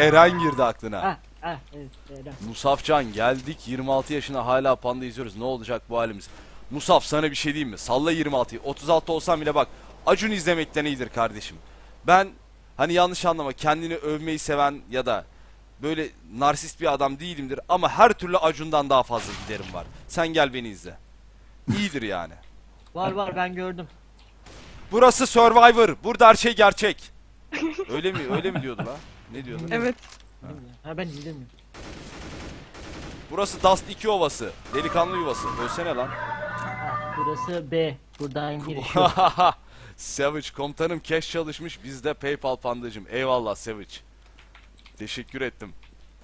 Eren girdi aklına. Evet. Eren. Musafcan geldik 26 yaşına hala Panda izliyoruz. Ne olacak bu halimiz? Musaf sana bir şey diyeyim mi? Salla 26'yı. 36 olsam bile bak. Acun izlemekten iyidir kardeşim. Ben hani yanlış anlama kendini övmeyi seven ya da böyle narsist bir adam değilimdir ama her türlü Acun'dan daha fazla giderim var. Sen gel beni izle. İyidir yani. Var ben gördüm. Burası Survivor. Burada her şey gerçek. Öyle mi diyordu la? Ne diyordu? Evet. Ha ben izlemiyorum. Burası Dust 2 ovası. Delikanlı yuvası. Ölsene lan. Burası B. Buradan giriş yok. Savage komutanım cash çalışmış. Bizde PayPal pandacım. Eyvallah Savage. Teşekkür ettim.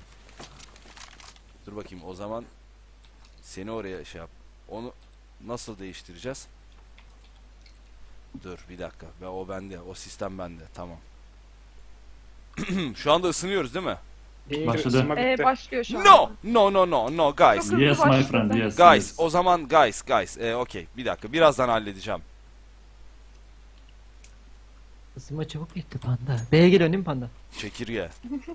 Dur bakayım o zaman seni oraya şey yap. Onu nasıl değiştireceğiz? Dur bir dakika. O bende. O sistem bende. Tamam. Şu anda ısınıyoruz değil mi? Başladı. Başlıyor şu an. No guys. Yok. Yes my friend, yes. Guys, yes. o zaman guys. Okey. Bir dakika. Birazdan halledeceğim. Isınma çabuk bitti Panda. B'ye geliyorsun değil mi Panda? Çekirge.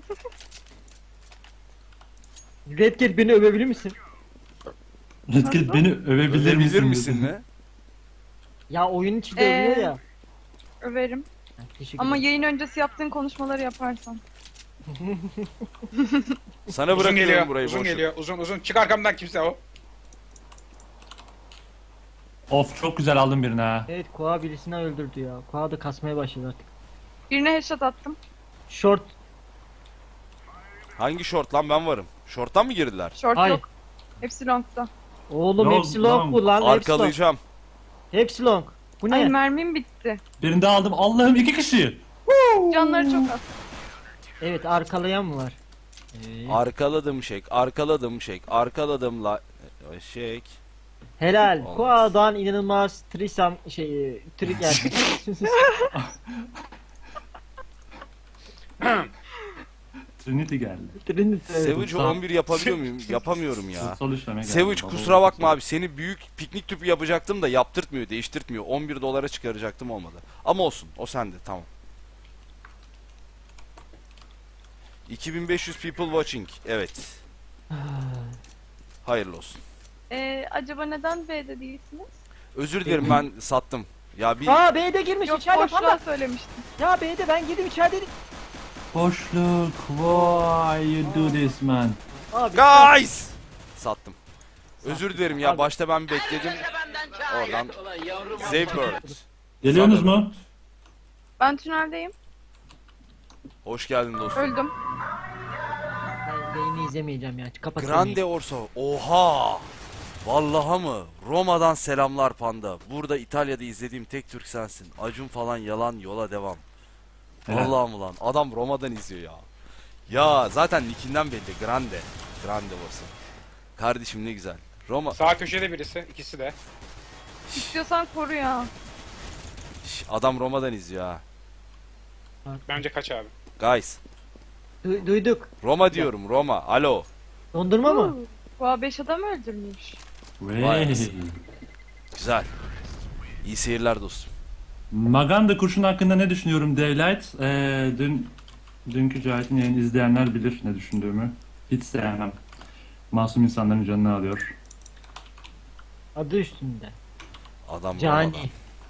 Red Cat beni övebilir misin? Redkit beni övebilir Bilir misin? misin ne? Ya oyun içinde övüyor ya. Överim. Ha, teşekkür Ama ederim. yayın öncesi yaptığın konuşmaları yaparsan. Sana Uzun bırakıyorum geliyor, burayı uzun boşu. geliyor, uzun. Çık arkamdan kimse o. Of çok güzel aldım birini ha. Evet Koa birisini öldürdü ya. Koa da kasmaya başladı artık. Birine headshot attım. Short. Hangi short lan ben varım. Short'tan mı girdiler? Short Ay. yok. Hepsi long'da. Oğlum Long, hepsi long long. bu lan. Hepsi long. Arkalayacağım. Hepsi long. Bu ne? Ay mermim bitti. Birini daha aldım. Allah'ım 2 kişi. Canları çok az. Evet arkalayan mı var? Arkaladım arkaladım la şek. Helal. Olmaz. Koa'dan inanılmaz trisam trik yani. Trinity geldi. Savage 11 yapabiliyor muyum? Yapamıyorum ya. Kutsal işleme geldi. Savage Baba, kusura bakma kutsal. abi seni büyük piknik tüpü yapacaktım da yaptırtmıyor, değiştirtmiyor. 11 dolara çıkaracaktım olmadı. Ama olsun, o sende tamam. 2500 people watching. Evet. Hayırlı olsun. Acaba neden B'de değilsiniz? Özür dilerim ben sattım. Ya bir Aa B'de girmiş Yok içeride boşluğa Panda. söylemiştim. Ya B'de ben girdim içerideydim. Boşluk. Why you do this man? Abi. guys sattım. Özür dilerim ya başta ben bekledim. Oradan Zaybird. Geliyorsunuz mu? Ben tüneldeyim. Hoş geldin dostum. Öldüm. Ben yayını izlemeyeceğim ya. Kapat. Grande Orso. Oha! Vallahi mı? Roma'dan selamlar Panda. Burada İtalya'da izlediğim tek Türk sensin. Acun falan yalan yola devam. Helal. Vallahi mı lan? Adam Roma'dan izliyor ya. Ya zaten nickinden belli. Grande. Grande Orso. Kardeşim ne güzel. Roma. Sağ köşede birisi, ikisi de. İstiyorsan koru ya. Adam Roma'dan izliyor ha. Bence kaç abi. Guys. Duyduk. Roma diyorum Roma. Alo. Dondurma mı? Bu 5 adam öldürmüş. Vay Wey. Güzel. İyi seyirler dostum. Maganda kurşun hakkında ne düşünüyorum Daylight? Dünkü Cahit'in yayını izleyenler bilir ne düşündüğümü. Hiç sevmem. Masum insanların canını alıyor. Adı üstünde. Adam Cani. Roma'dan.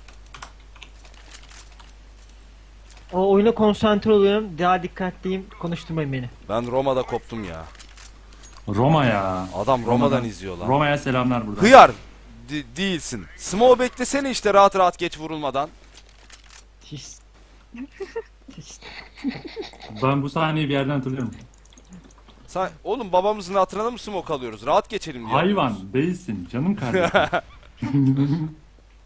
O oyuna konsantre oluyorum. Daha dikkatliyim. Konuşturmayın beni. Ben Roma'da koptum ya. Roma ya. Adam Roma'dan izliyor lan. Roma'ya selamlar buradan. Hıyar değilsin. Smoke beklesene işte rahat rahat geç vurulmadan. Tis. Tis. Ben bu sahneyi bir yerden hatırlıyorum. Sen oğlum babamızın hatırına mı smoke alıyoruz? Rahat geçelim diye. Hayvan değilsin canım kardeşim.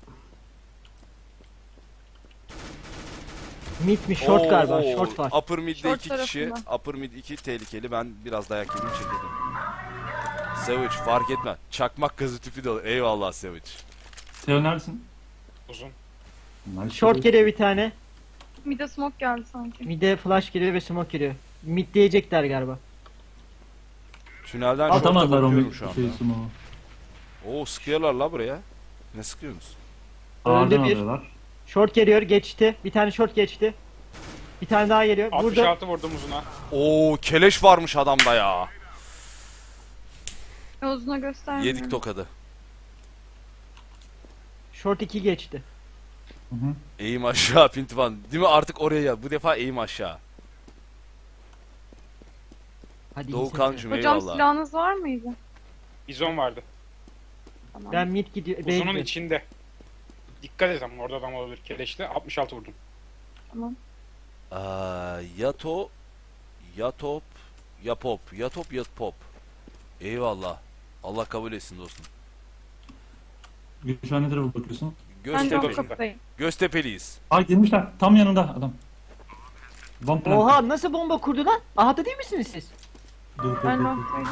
Mid mi? Short galiba. Oo, Short var. Upper mid'de Short 2 kişi. tarafında. Upper mid 2 tehlikeli. Ben biraz dayak yedim çekildim. Savage fark etme. Çakmak gazı tüpü de olur. Eyvallah Savage. Teo neredesin? Uzun. Short geliyor bir tane. Mid'e smoke geldi sanki. Mid'e flash geliyor ve smoke geliyor. Mid diyecekler galiba. Tünelden şorta Atamadılar bakıyorum onu şu anda. şeysini o. Oo sıkıyorlar la buraya. Ne sıkıyorsunuz? Ağırdan Öldü bir. alıyorlar. Short geliyor geçti. Bir tane short geçti. Bir tane daha geliyor. Burada 66 vurdum uzuna. Oo keleş varmış adamda ya. Uzuna göstermiyor. Yedik tokadı. short 2 geçti. Hı hı. Eğim aşağı Pintivan. Değil mi artık oraya gel. Bu defa eğim aşağı. Hadi iyi Doğukancım seyirler. Hocam eyvallah. silahınız var mıydı? Bizon vardı. Tamam. Ben mid gidiyor. B Uzunun gidiyor. içinde. Dikkat et ama orada adam olabilir. Keleşli 66 vurdum. Tamam. Yato, Yatop, Yapop, Yatop, Yatpop. Eyvallah. Allah kabul etsin dostum. Gülşah ne tarafa bakıyorsun? Ben de Göztepe, o kapıdayım. Göztepeliyiz. Aa girmişler. Tam yanında adam. Bomb plant. Oha nasıl bomba kurdu lan? Ahada değil misiniz siz? Dur, Ben dur. noktaydım.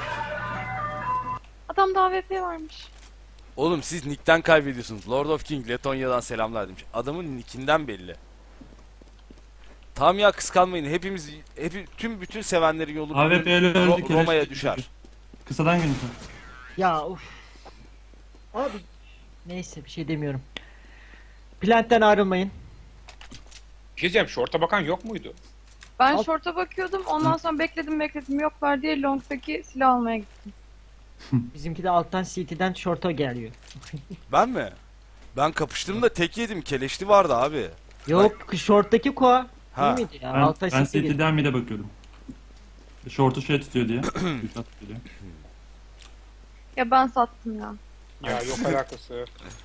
Adamda AWP varmış. Oğlum siz nickten kaybediyorsunuz. Lord of King Letonya'dan selamlar demiş. Adamın nickinden belli. Tam ya kıskanmayın. Hepimiz bütün sevenlerin yolu AWP'li öldü. keleş. Roma'ya düşer. Kısadan girmişler. Ya uf. Abi neyse bir şey demiyorum. Plant'ten ayrılmayın. Bir şey diyeceğim. Short'a bakan yok muydu? Ben Al. short'a bakıyordum. Ondan sonra bekledim yoklar diye long'daki silah almaya gittim. Bizimki de alttan CT'den short'a geliyor. Ben mi? Ben kapıştım da tek yedim. Keleşli vardı abi. Yok short'taki koa. Ha. Değil miydi ya? Ben, Alttan ben CT geliyor. CT'den mid'e bakıyordum. Short'u şey tutuyor diye. Gülşah tutuyor diye. Ya ben sattım ya. Ya yok alakası.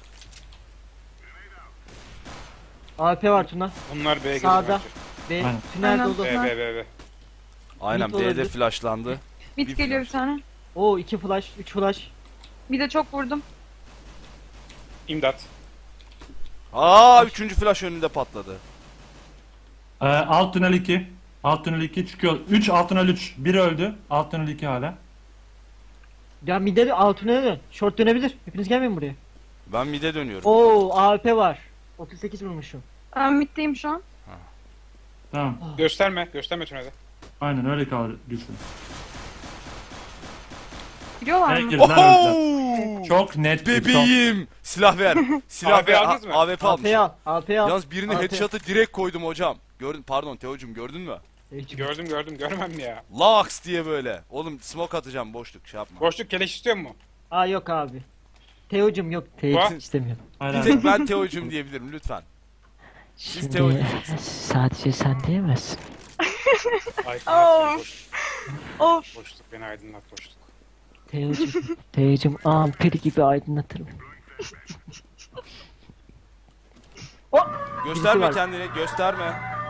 AP var Tuna. Bunlar B'ye Sağda. geliyor B Aynen. tünel Aynen. dolu. bence. B. Aynen Mid B'de olabilir. flashlandı. Mid Bir geliyor bir flash. tane. Oo 2 flash, 3 flash. Bir de çok vurdum. İmdat. Üçüncü flash önünde patladı. Alt tünel 2. Alt tünel 2 çıkıyor. 3 alt tünel 3. Biri öldü. Alt tünel 2 hala. Ya mid'e alt tünele dön. Short dönebilir. Hepiniz gelmeyin buraya. Ben mid'e dönüyorum. Oo AP var. 38 vurmuşum. Ben middeyim şu an. Tamam. Gösterme. Gösterme tünelde. Aynen öyle kaldı Gülşah. Biliyorlar B'ye mı? girdiler öldüler. Oho! Çok net bir çok. Bebeğim! Silah ver. Silah AWP ver. aldınız mı? AWP almış. AP al. AP al. Yalnız birine AP. headshot'ı direkt koydum hocam. Gördün pardon Teo'cum gördün mü? Gördüm. Görmem mi ya? Laks diye böyle. Oğlum smoke atacağım boşluk şey yapma. Boşluk keleş istiyor mu? Aa yok abi. Teo'cum yok. Teo'cum istemiyorum. Hayır, Bir hayır. tek ben Teo'cum diyebilirim lütfen. Siz Teo diyeceksiniz. sadece sen diyemezsin. Aydınlat. Of. Of. Boşluk beni aydınlat boşluk. Teo'cum ampir gibi aydınlatırım. Gösterme var. kendini gösterme.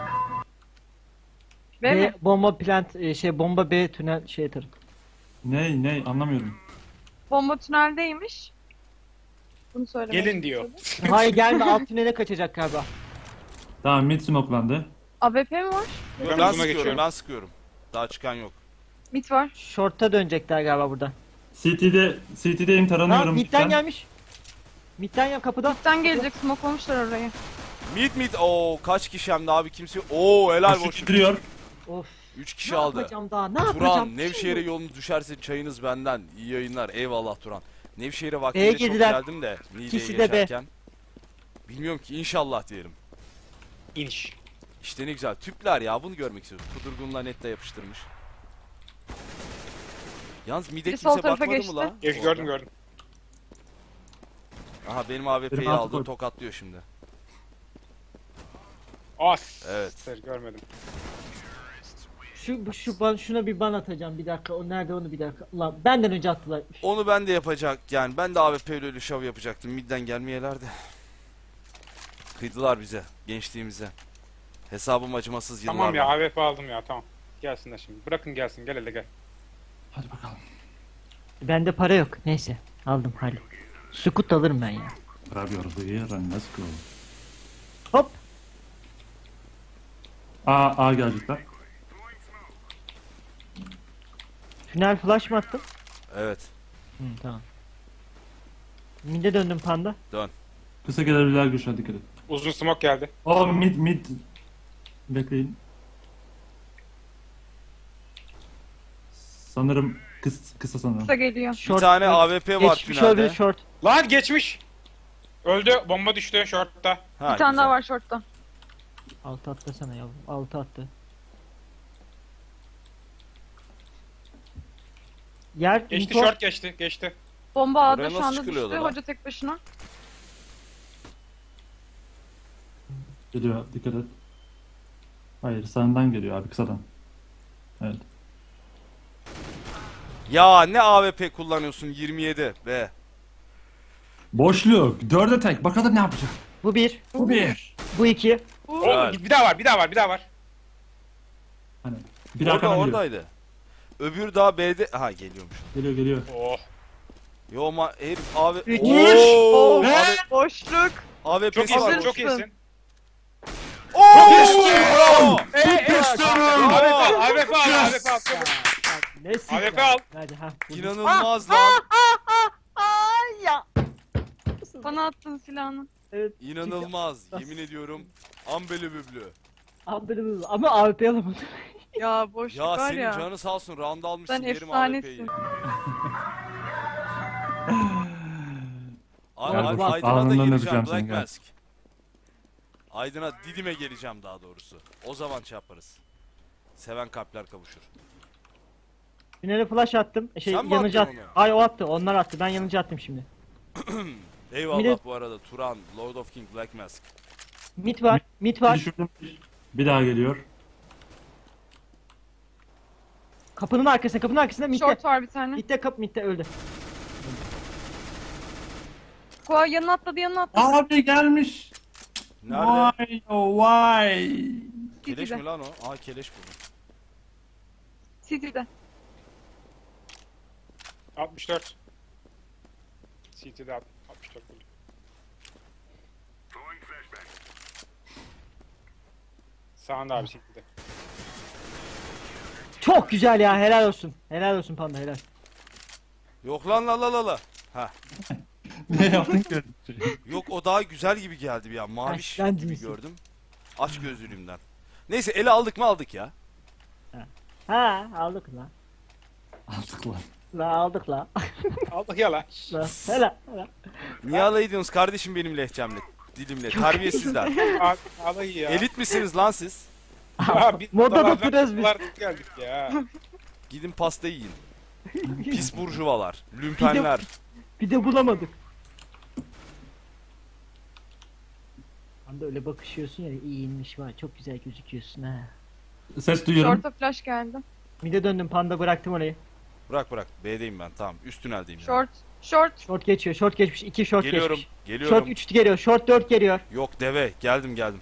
Ve mi? Bomba plant bomba B tünel tarafı. Ne anlamıyorum. Bomba tüneldeymiş. Bunu söylemeye Gelin diyor. çalışıyordum. Hayır gelme alt tünele kaçacak galiba. Tamam mid smokelandı. AWP mi var? Ben uzuna sıkıyorum geçiyorum. ben sıkıyorum. Daha çıkan yok. Mid var. Short'a dönecekler galiba burada. CT'deyim Ha taranıyorum. midden gelmiş. Midden ya kapıda. Mid'den gelecek smoklamışlar orayı. Mid. Oo kaç kişi hem de abi kimse yok. Oo helal Koşu boşluk. gidiyor. Of. 3 kişi Ne aldı. yapacağım daha? Ne yapacağım? Turan Nevşehir'e yolunuz düşerse çayınız benden. İyi yayınlar. Eyvallah Turan. Nevşehir'e vaktinde çok girdiler. geldim de Niğde'ye İkisi de B. geçerken. Bilmiyorum ki inşallah diyelim. İniş. İşte ne güzel. Tüpler ya bunu görmek istiyoruz. Kudurgunla netle yapıştırmış. Yalnız mide Biri sol kimse tarafa bakmadı geçti. mı la? Gördüm. Aha benim AWP'yi Benim altı aldı koy. tokatlıyor şimdi. As. Evet. Görmedim. Şuna bir ban atacağım bir dakika. O nerede onu bir dakika. Ulan benden önce attılar. Onu ben de yapacak yani. Ben de AWP ile öyle şov yapacaktım. Midden gelmeyeler de. Kıydılar bize. Gençliğimize. Hesabım acımasız yıllar. Tamam ya AWP aldım ya tamam. Gelsinler şimdi. Bırakın gelsin. Gel hele gel. Hadi bakalım. Bende para yok. Neyse. Aldım hadi. Sukut alırım ben ya. Grab your beer and let's go. Hop. A gelecekler. Tünel flash mı attın? Evet. Tamam. Mid'e döndüm panda. Kısa gelebilirler Gülşah dikkat et. Uzun smoke geldi. Oh mid. Bekleyin. Sanırım kısa sanırım. Kısa geliyor. Bir tane AWP var Geçmiş olabilir tünelde. short. Lan geçmiş. Öldü. Bomba düştü shortta. Ha, Bir tane güzel. daha var shortta. Altı atlasana yavrum. Altı attı. Yer Geçti info- short geçti. Geçti. Bomba Oraya A'da şu nasıl anda çıkılıyordu düştü. lan? Hoca tek başına. Geliyor, dikkat et. Hayır, sağından geliyor abi, kısadan. Evet. Ya ne AWP kullanıyorsun 27 be. Boşluk. 4'e tek. Bakalım ne yapacak. Bu bir. Bu bir. Bu iki. Oo, bir daha var, bir daha var, bir daha var. Hani bir arkadan geliyor. Oradaydı. Öbür daha B'de. Ha geliyormuş. Geliyor. Oh. Yo ama herif AW... Üç. Oo! Ne? AW- Boşluk. AWP'si Çok var. iyisin, çok Hazırsın. iyisin. Oo! Bravo! AWP al, AWP al. Çabuk. Nesin AWP ya? al. Hadi ha. İnanılmaz lan. Ay ya. Bana attın silahını. Evet. İnanılmaz. Yemin ediyorum. Unbelievable. Unbelievable. Ama AWP alamadım. Ya boşluk Ya var senin ya. canı sağ olsun. Round almışsın. Sen yerim efsanesin. AWP'yi. Bak, Aydın'a da alnından geleceğim. öpeceğim Black seni, gel. Mask. Aydın'a Didim'e geleceğim daha doğrusu. O zaman şey yaparız. Seven kalpler kavuşur. Tünele flash attım. Sen mi Yanıcı attın attım. onu? Hayır o attı. Onlar attı. Ben yanıcı attım şimdi. Eyvallah Bir de- bu arada. Turan, Lord of King, Black Mask. Mid var. Mid var. Düşürdüm. Bir daha geliyor. Kapının arkasında. Kapının arkasında midde. Short var bir tane. Midde öldü. Koa yanına atladı yanına atladı. Abi gelmiş. Nerede? Why oh why? Keleş City'de. mi lan o? Aa keleş bu. City'de. 64. CT'de 64 vurdu. Sağında abi CT'de. Çok güzel ya. Helal olsun. Helal olsun panda helal. Yok lan la la la la. Ha. Ne yaptın ki? Yok o daha güzel gibi geldi bir an. Maviş Ben gibi değilsin. gördüm. Aç gözlülüğümden. Neyse ele aldık mı aldık ya. Ha aldık la. Aldık lan. La aldık la. Aldık ya la. La. Helal. Niye alay ediyorsunuz kardeşim benim lehçemle, dilimle? Terbiyesizler. Aldık ya. Elit misiniz lan siz? Ya, biz Moda da buralardan pürez biz. geldik ya. Gidin pasta yiyin. Pis burjuvalar, lümpenler. Bir de bulamadık. Panda öyle bakışıyorsun ya iyiymiş var. Çok güzel gözüküyorsun ha. Ses duyuyorum. Short'a flash geldi. Mide döndüm panda bıraktım orayı. Bırak bırak. B'deyim ben tamam. Üst tüneldeyim. yani. Short. Short. Short geçiyor. Short geçmiş. 2 short Geliyorum. geçmiş. Geliyorum. Short 3 geliyor. Short 4 geliyor. Yok deve. Geldim geldim.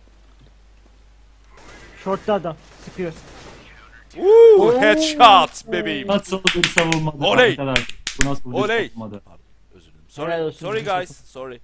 Short'ta adam. Sıkıyor. Uuu headshot bebeğim. Nasıl bir savunmadı Oley! arkadaşlar? Bu nasıl bir Oley! savunmadı? Özür dilerim. Helal Sorry. olsun. Sorry guys. Sorry.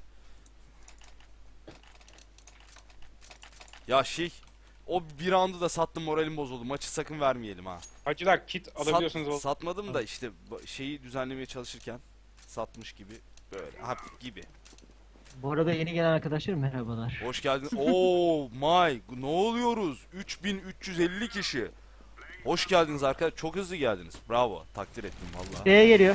Ya o bir roundu da sattım moralim bozuldu. Maçı sakın vermeyelim ha. Hacılar kit alabiliyorsunuz. Satmadım da işte şeyi düzenlemeye çalışırken satmış gibi böyle hafif gibi. Bu arada yeni gelen arkadaşlar merhabalar. Hoş geldin. Oh my ne oluyoruz? 3350 kişi. Hoş geldiniz arkadaşlar. Çok hızlı geldiniz. Bravo. Takdir ettim vallahi. B'ye geliyor.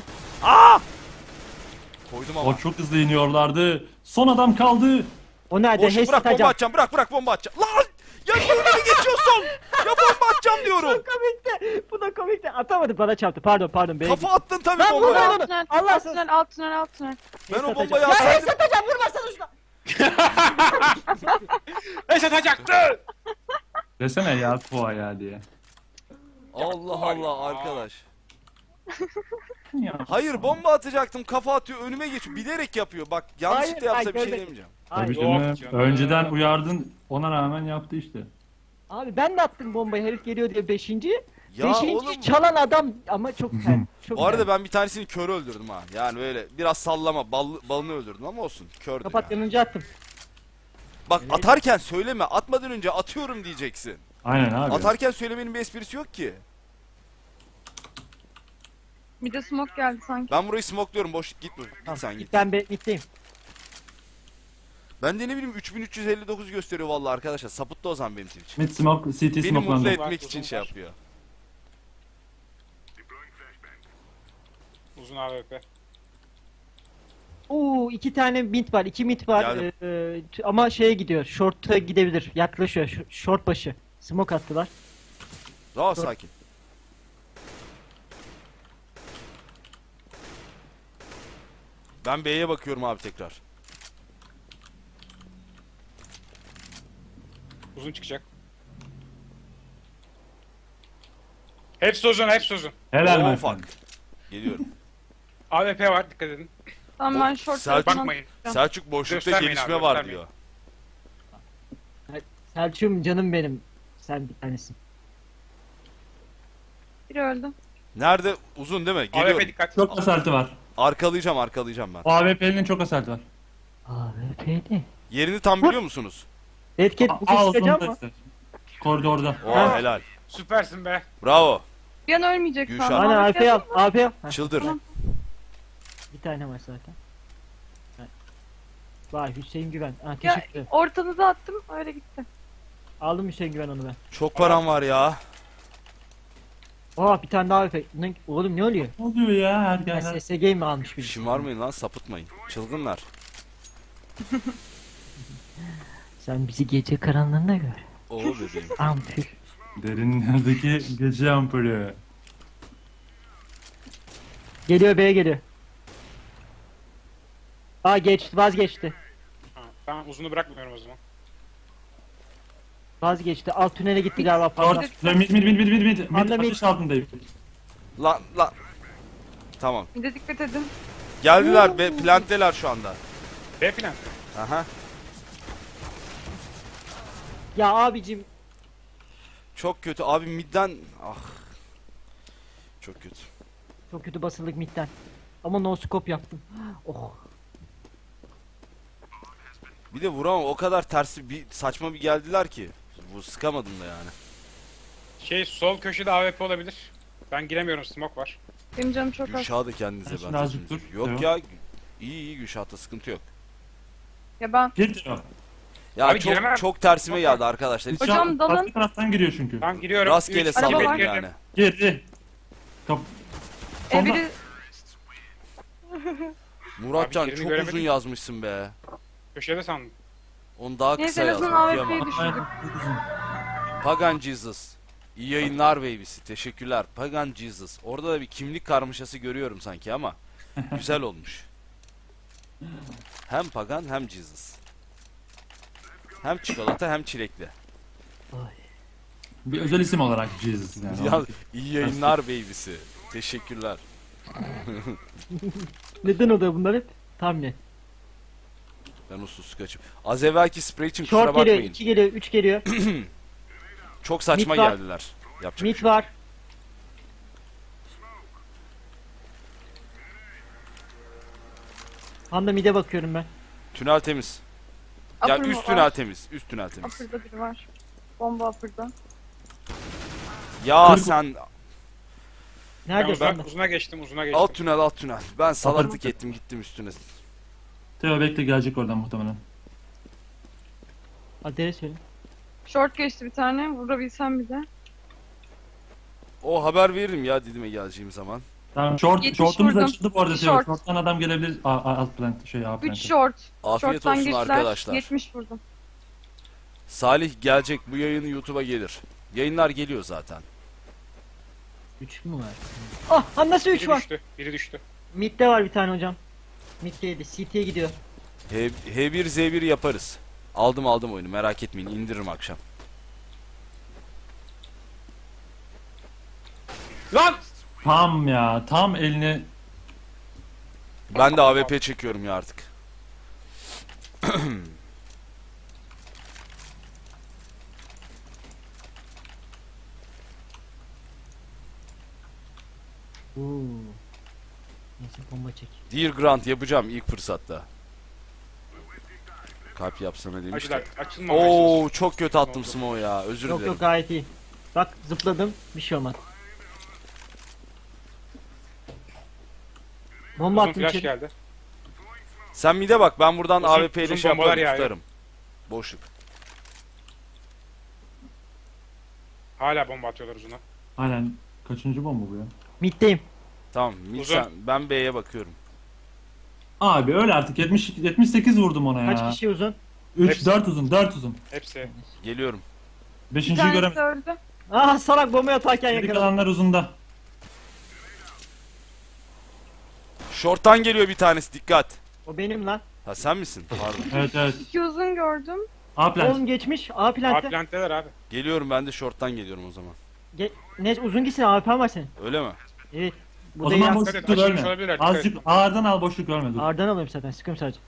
Koydum ama. O çok hızlı iniyorlardı. Son adam kaldı. O nerede? Boş Haste bırak bomba atacağım. atacağım. Bırak bomba atacağım. Lan! Ya niye önüme geçiyorsun? Ya bomba atacağım diyorum. Komikti. Bu da komikti. Atamadı bana çarptı. Pardon B'ye Kafa attın tabii Lan bombaya. bunu- Alt tünel. Allah Alt tünel. Alt tünel. Alt tünel. Ben o atacağım. bombayı Ya atsaydım. haste atacağım. Vurmasana şuna. Neyse atacaktı. Desene ya Fuha ya diye. Allah Allah arkadaş. Ya. Hayır bomba atacaktım. Kafa atıyor önüme geçiyor. Bilerek yapıyor. Bak yanlışlıkla Hayır, yapsa bir şey görmedim. demeyeceğim. Hayır. Tabii Yok canım. canım. Önceden uyardın, ona rağmen yaptı işte. Abi ben de attım bombayı. Herif geliyor diye 5. Ya 5. oğlum. çalan adam ama çok sert. Çok Bu arada sert. ben bir tanesini kör öldürdüm ha. Yani böyle biraz sallama balını öldürdüm ama olsun. Kördü Kapat yani. yanınca attım. Bak atarken söyleme. Atmadan önce atıyorum diyeceksin. Aynen abi. Atarken söylemenin bir esprisi yok ki. Bir de smoke geldi sanki. Ben burayı smokluyorum. Boş git dur. Git sen git. Ben middeyim. Ben de ne bileyim 3359 gösteriyor vallahi arkadaşlar. Sapıttı o zaman benim Twitch. Mid smoke, CT Beni mutlu smoke'landı. etmek için şey yapıyor. Uzun AWP. Oo, 2 tane mid var. 2 mid var. Geldim. Ama şeye gidiyor. Short'a gidebilir. Yaklaşıyor. Short başı. Smoke attılar. Daha sakin. Ben B'ye bakıyorum abi tekrar. Uzun çıkacak. Hepsi uzun, hepsi uzun. Helal Oh, mi? fuck. Geliyorum. AWP var, dikkat edin. Tamam ben short Selçuk- tarafından Bakmayın. çıkacağım. Selçuk boşlukta Göstermeyin gelişme abi, var göstermeyin. diyor. Selçuk'um canım benim. Sen bir tanesin. Biri öldü. Nerede? Uzun değil mi? AWP Geliyorum. dikkat. Çok asalti var. Arkalayacağım ben. O AWP'nin çok asalti var. AWP'li. Yerini tam biliyor musunuz? Red Cat bu kez çıkacak mı? işte. Koridorda. Oo Ha. helal. Süpersin be. Bravo. Bir an ölmeyecek Gülşah. sandım. Aynen AWP AP al. AP al. Heh, Çıldır. Tamam. bir tane var zaten. Heh. Vay Hüseyin Güven. Ha, Ya teşekkür ederim. ortanıza attım öyle gitti. Aldım Hüseyin Güven onu ben. Çok param var ya. Aa bir tane daha AWP. Oğlum ne oluyor? Ne oluyor ya her Ha, gelen? SSG mi almış birisi? İşim var mıyın lan? Sapıtmayın. Çılgınlar. Sen bizi gece karanlığında gör. Oo bebeğim. Ampul. Derinlerdeki gece ampulü. Geliyor B'ye geliyor. Aa geçti vazgeçti. Ha, tamam uzunu bırakmıyorum o zaman. Vazgeçti. Alt tünele gitti galiba fazla. Short. Mid. Anda mid. Atış altındayım. Lan. Tamam. Bir de dikkat edin. Geldiler. Plantteler şu anda. B plan. Aha. Ya abicim Çok kötü. Abi midden. Ah. Çok kötü. çok kötü basıldık midden. Ama no scope yaptım. Oh. Bir de vuramam. O kadar tersi bir saçma bir geldiler ki. Bu sıkamadım da yani. Sol köşede AWP olabilir. Ben giremiyorum, smoke var. Benim canım çok az. Gülşah'ı da kendinize Ben ben. şimdi azıcık dur. Yok Devam. ya. İyi Gülşah'ta sıkıntı yok. Ya ben Git ya. Ya Abi çok giremem. çok tersime geldi arkadaşlar. Hiç Hocam, dalın. Arka taraftan giriyor çünkü. Ben giriyorum. rastgele 3, Araba salladım var. yani. Girdi. Kap Sonra- biri Muratcan Abi yerini çok göremedim. uzun yazmışsın be. Köşede sandım. Onu daha neyse kısa en yazdım. azından Okuyamam. AWP'yi düşürdük. Pagan Jesus. İyi yayınlar baby'si. Teşekkürler. Pagan Jesus. Orada da bir kimlik karmaşası görüyorum sanki ama güzel olmuş. Hem Pagan hem Jesus. Hem çikolata hem çilekli. bir özel isim olarak Jesus yani. Ya, iyi yayınlar baby'si. Teşekkürler. Neden oluyor bunlar hep? Tahmin et. Ben usulsüz kaçım. Az evvelki sprey için kusura Short geliyor, bakmayın. 2 geliyor, 3 geliyor. Çok saçma Mid var. geldiler. Yapacak bir Mid şey yok. var. Handa mid'e bakıyorum ben. Tünel temiz. Ya Upper üst var. tünel temiz. Üst tünel temiz. Upper'da biri var. Bomba upper'da. Ya Kırk- sen Nerede Ben sen? uzuna geçtim, uzuna geçtim. alt tünel. Ben salaklık ettim gittim üstüne. Teo bekle gelecek oradan muhtemelen. Adres söyle. Short geçti bir tane. Vurabilsem bir de. O haber veririm ya Didim'e geleceğim zaman. Tamam 70 shortumuz vurdum. açıldı bu arada Bir Teo. short. Short'tan adam gelebilir. Alt plant A 3 plant'e. short. Afiyet Short'tan olsun geçtiler. arkadaşlar. 70 vurdum. Salih gelecek bu yayını YouTube'a gelir. Yayınlar geliyor zaten. 3 mü var? Ah, Handa'sı 3 Biri var. düştü, biri düştü. Mid'de var bir tane hocam. Mid'deydi. CT'ye gidiyor. H1 Z1 yaparız. Aldım oyunu merak etmeyin indiririm akşam. Lan! Tam eline Ben de AWP çekiyorum ya artık. Oo. Neyse bomba çek. Dear Grant yapacağım ilk fırsatta. Kalp yapsana demişti. Acılar, açılmamışız. Oo çok kötü attım smoke ya. Özür Yok dilerim. yok gayet iyi. Bak zıpladım. Bir şey olmaz. Bomba Uzun attım flash içeri. geldi. Sen mide bak ben buradan Uzun- AWP ile uzun şey bombalar yaparım yağıyor. tutarım. Boşluk. Hala bomba atıyorlar uzuna. aynen kaçıncı bomba bu ya? Mid'deyim. Tamam mid Uzun. sen, ben B'ye bakıyorum. Abi öyle artık 78 vurdum ona ya. Kaç kişi uzun? 3 Hepsi. 4 uzun 4 uzun. Hepsi. Geliyorum. Bir 5.'yi tanesi göremedim. öldü. Ah salak bomba atarken Geri yakaladım. kalanlar uzunda. Short'tan geliyor bir tanesi, dikkat. O benim lan. Ha sen misin? Pardon. Evet evet. 2 uzun gördüm. A plant. Oğlum geçmiş. A A plante. plantteler abi. Geliyorum, ben de short'tan geliyorum o zaman. Ne uzun gitsin AWP var senin. Öyle mi? Evet. Bu O da zaman ya. boşluk Dikkat dur et, açılmış ölme. olabilirler, dikkat et. Azıcık ağırdan al boşluk ölme dur. A'dan alıyorum zaten. Sıkıyorum sadece.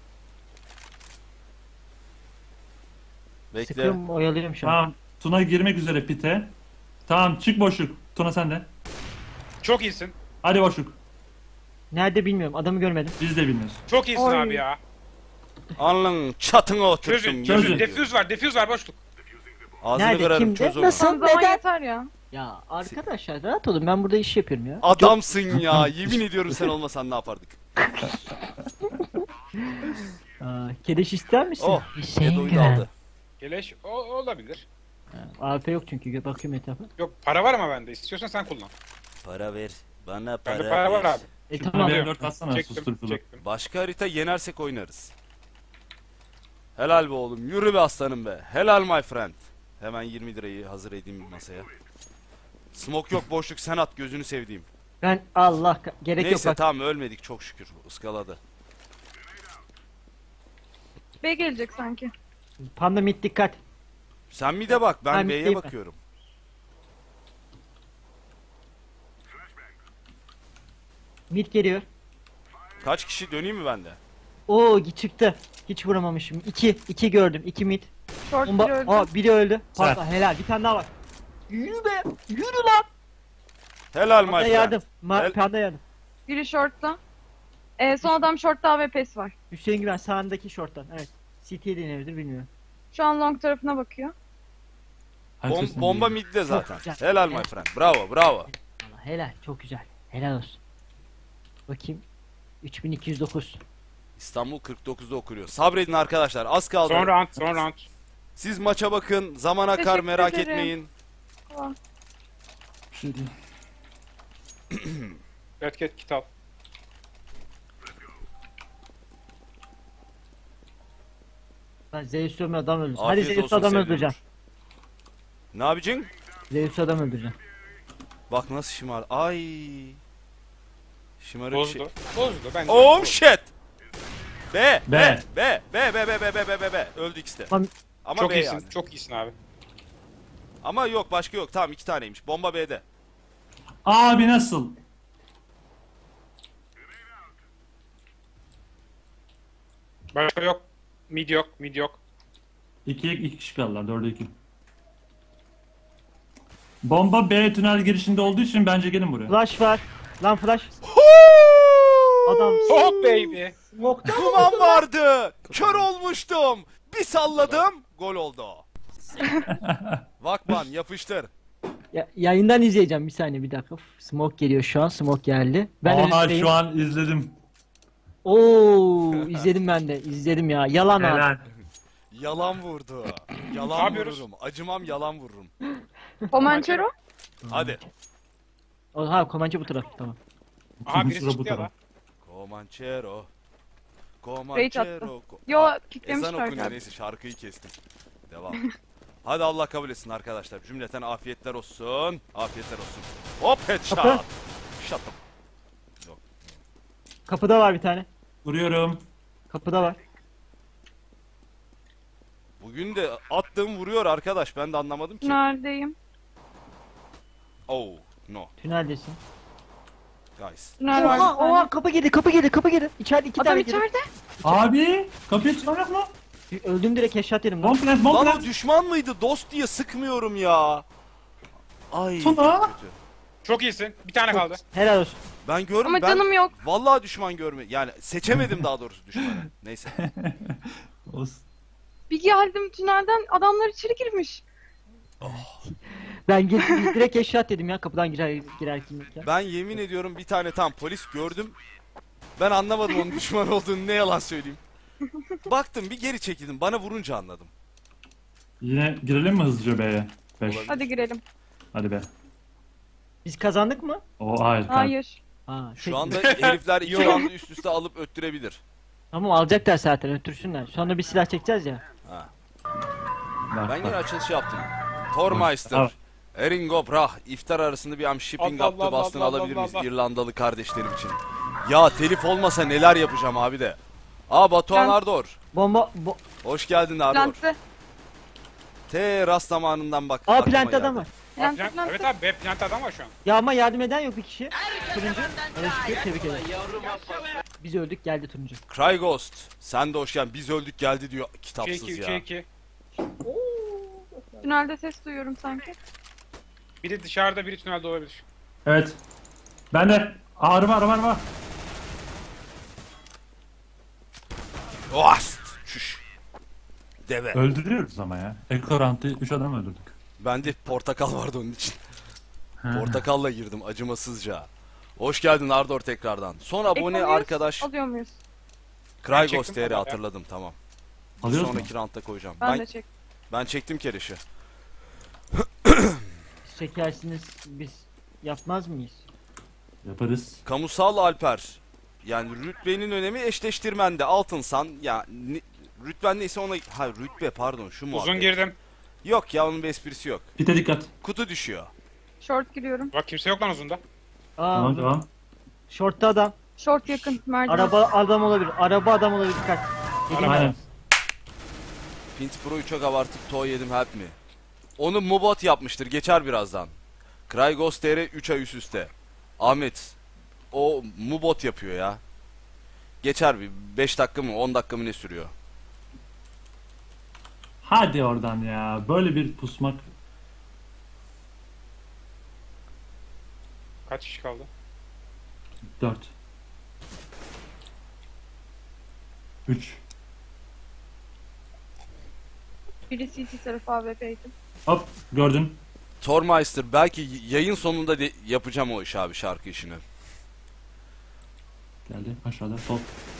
Bekle. Sıkıyorum oyalıyorum şu an. Tamam. Tuna girmek üzere pite. Tamam çık boşluk. Tuna sen de. Çok iyisin. Hadi boşluk. Nerede bilmiyorum. Adamı görmedim. Biz de bilmiyoruz. Çok iyisin Oy. abi ya. Alın çatına oturttum. Çözün, yemin çözün. ediyorum. Defuse var boşluk. Ağzını Nerede, kırarım, kimde, çöz onu. nasıl? Tam zaman Neden? yeter ya. Ya arkadaşlar rahat olun. Ben burada iş yapıyorum ya. Adamsın ya. Yemin ediyorum sen olmasan ne yapardık? Kedeş ister misin? Oh. Hüseyin Edo'yu da Güven. aldı. Keleş olabilir. AWP yok çünkü. Bakıyorum etrafa. Yok para var ama bende. İstiyorsan sen kullan. Para ver. Bana para, Bende para var ver. abi. Tamam. Bana bir 4 atsana Çektim, susturuculu. çektim. Başka harita yenersek oynarız. Helal be oğlum. Yürü be aslanım be. Helal my friend. Hemen 20 lirayı hazır edeyim masaya. Smoke yok, boşluk sen at, gözünü sevdiğim. Ben Allah gerek yok Neyse bak. tamam, ölmedik çok şükür. Iskaladı. B gelecek sanki. Panda mid dikkat. Sen bir de bak, ben Ben B'ye middeyim ben. bakıyorum. Mid geliyor. Kaç kişi, döneyim mi ben de? Oo çıktı. Hiç vuramamışım. 2 gördüm. 2 mid. Short Bomba. biri öldü. Biri öldü. Sen. Panda helal. Bir tane daha var. Yürü be. Yürü lan. Helal my Panda friend. yardım. Hel- Panda yardım. Biri shortta. Son adam shortta AWP'si var. Hüseyin Güven sağındaki shorttan. Evet. CT'ye deneyebilir bilmiyorum. Şu an long tarafına bakıyor. Herkesin Bomba bildiği. midde zaten. güzel. Helal my friend. Bravo bravo. Allah helal. Çok güzel. Helal olsun. Bakayım. 3209. İstanbul 49'da okuyor. Sabredin arkadaşlar, az kaldı. Son round, son round. Siz maça bakın, zaman akar, Teşekkür merak ederim. etmeyin. Bir şey değil. Red Cat kit al. Ben Zeus'u adam öldüreceğim. Hadi Afiyet Zeus'u olsun adam sevgili öldüreceğim. Nur. Ne yapacaksın? Zeus'u adam öldüreceğim. Bak nasıl şımar. Ay. Şımarık şey. Bozdu. Bozdu bence. Oh shit. B. B. B. B. B. B. B. B. B. B. B. Öldü ikisi de. Lan- Ama Çok B iyisin, yani. çok iyisin abi. Ama yok, başka yok. Tamam, 2 taneymiş. Bomba B'de. Abi nasıl? Başka yok. Mid yok, mid yok. 2 kişi kaldılar 4'e 2. Bomba B tünel girişinde olduğu için bence gelin buraya. Flash var. Lan flash. Adam Oh baby. smoke'ta. Duman vardı. Kör olmuştum. Bir salladım. Gol oldu. Vakban yapıştır. Yayından izleyeceğim bir saniye bir dakika. Smoke geliyor şu an. Smoke geldi. Ben Aa üstteyim. şu an izledim. Oo izledim ben de. İzledim ya. Yalan ha. Helal. Yalan vurdu. Ne Yalan yapıyoruz? vururum. Acımam, yalan vururum. Comanchero. Hadi. Ha Komançı bu taraf. Tamam. Aha birisi Sıra bu çıktı ya taraf. lan. Comanchero. Rage attı. Comanchero. Yo Ezan kitlemişler okunuyor, galiba. neyse şarkıyı kestim. Devam. Hadi Allah kabul etsin arkadaşlar. Cümleten afiyetler olsun. Afiyetler olsun. Hop headshot. Kapı. Shut up. Kapıda var bir tane. Vuruyorum. Kapıda var. Bugün de attığım vuruyor arkadaş. Ben de anlamadım ki. Neredeyim? Oh no Tüneldesin. guys. Tünel var bir Oha tane. oha kapı girdi kapı girdi kapı girdi. İçeride 2 Adam tane girdi. içeride. Abi kapıyı çıkarmak mı? Öldüm direkt headshot yedim lan. Bomb plant, bomb Lan o plant. düşman mıydı? Dost diye sıkmıyorum ya. Ay. Tuna. çok kötü. Çok iyisin. Bir tane kaldı. Helal olsun. Ben görmedim. Ama Ben canım yok. vallahi düşman görme. Yani seçemedim daha doğrusu düşmanı. Neyse. Olsun. Bir geldim tünelden adamlar içeri girmiş. Ben direkt headshot yedim ya kapıdan girerken. Ben yemin ediyorum bir tane tam polis gördüm. Ben anlamadım onun düşman olduğunu, ne yalan söyleyeyim. Baktım, bir geri çekildim. Bana vurunca anladım. Yine girelim mi hızlıca B'ye? 5. Olabilir. Hadi girelim. Hadi be. Biz kazandık mı? O hayır. Hayır. Ha, Şu anda herifler 2 Yok. roundu üst üste alıp öttürebilir. Tamam alacaklar zaten ötürsünler. Sonra bir silah çekeceğiz ya. Bak, Ben bak. yine açılış yaptım. Tormeister, Tamam. Eringo Brah, iftar arasında bir am shipping Allah attı. Allah Bastını Allah alabilir miyiz Allah. İrlandalı kardeşlerim için? Ya telif olmasa neler yapacağım abi de. Aa Batuhan Ben- Ardor. Bomba Hoş geldin Ardor. Plant'te. T rast zamanından bak. Aa aklıma plant geldi. adam var. Plant'te Plant, plant'te. evet abi B plant adam var şu an. Ya ama yardım eden yok bir kişi. Turuncu. Evet şükür tebrik ederim. Biz öldük geldi turuncu. Cry Ghost. Sen de hoş geldin. Biz öldük geldi diyor kitapsız 3-2 ya. 3-2. Tünelde ses duyuyorum sanki. Biri dışarıda biri tünelde olabilir. Evet. Ben de araba. Oast. Çüş. Deve. Öldürüyoruz ama ya. Ekorantı 3 adam öldürdük. Bende portakal vardı onun için. Portakalla girdim acımasızca. Hoş geldin Ardor tekrardan. Son abone Ekranı arkadaş Alıyor muyuz? Cry çektim Ghost TR tamam ya. hatırladım tamam. Alıyoruz mu? Sonraki roundda koyacağım. Ben, Ben, de çek. ben çektim keleşi. Siz çekersiniz biz yapmaz mıyız? Yaparız. Kamusal Alper. Yani rütbenin önemi eşleştirmende. Altınsan ya rütben neyse ona... Hayır rütbe pardon şu muhabbet. Uzun girdim. Yok ya onun bir esprisi yok. Pite dikkat. Kutu düşüyor. Short giriyorum. Bak kimse yok lan uzunda. Aa, Tamam tamam. Short'ta adam. Short yakın. Merdiven. Araba adam olabilir. Araba adam olabilir dikkat. Geleyim Aynen. ben. Pint Pro'yu çok abartıp to yedim help me. Onu Mubot yapmıştır geçer birazdan. Cry Ghost TR 3 ay üst üste. Ahmet o Mubot yapıyor ya. Geçer bir 5 dakika mı 10 dakika mı ne sürüyor? Hadi oradan ya. Böyle bir pusmak. Kaç kişi kaldı? 4. 3. Biri CT tarafı AWP'ydi. Hop gördün. Tormeister belki yayın sonunda yapacağım o iş abi şarkı işini. Geldi aşağıda sol.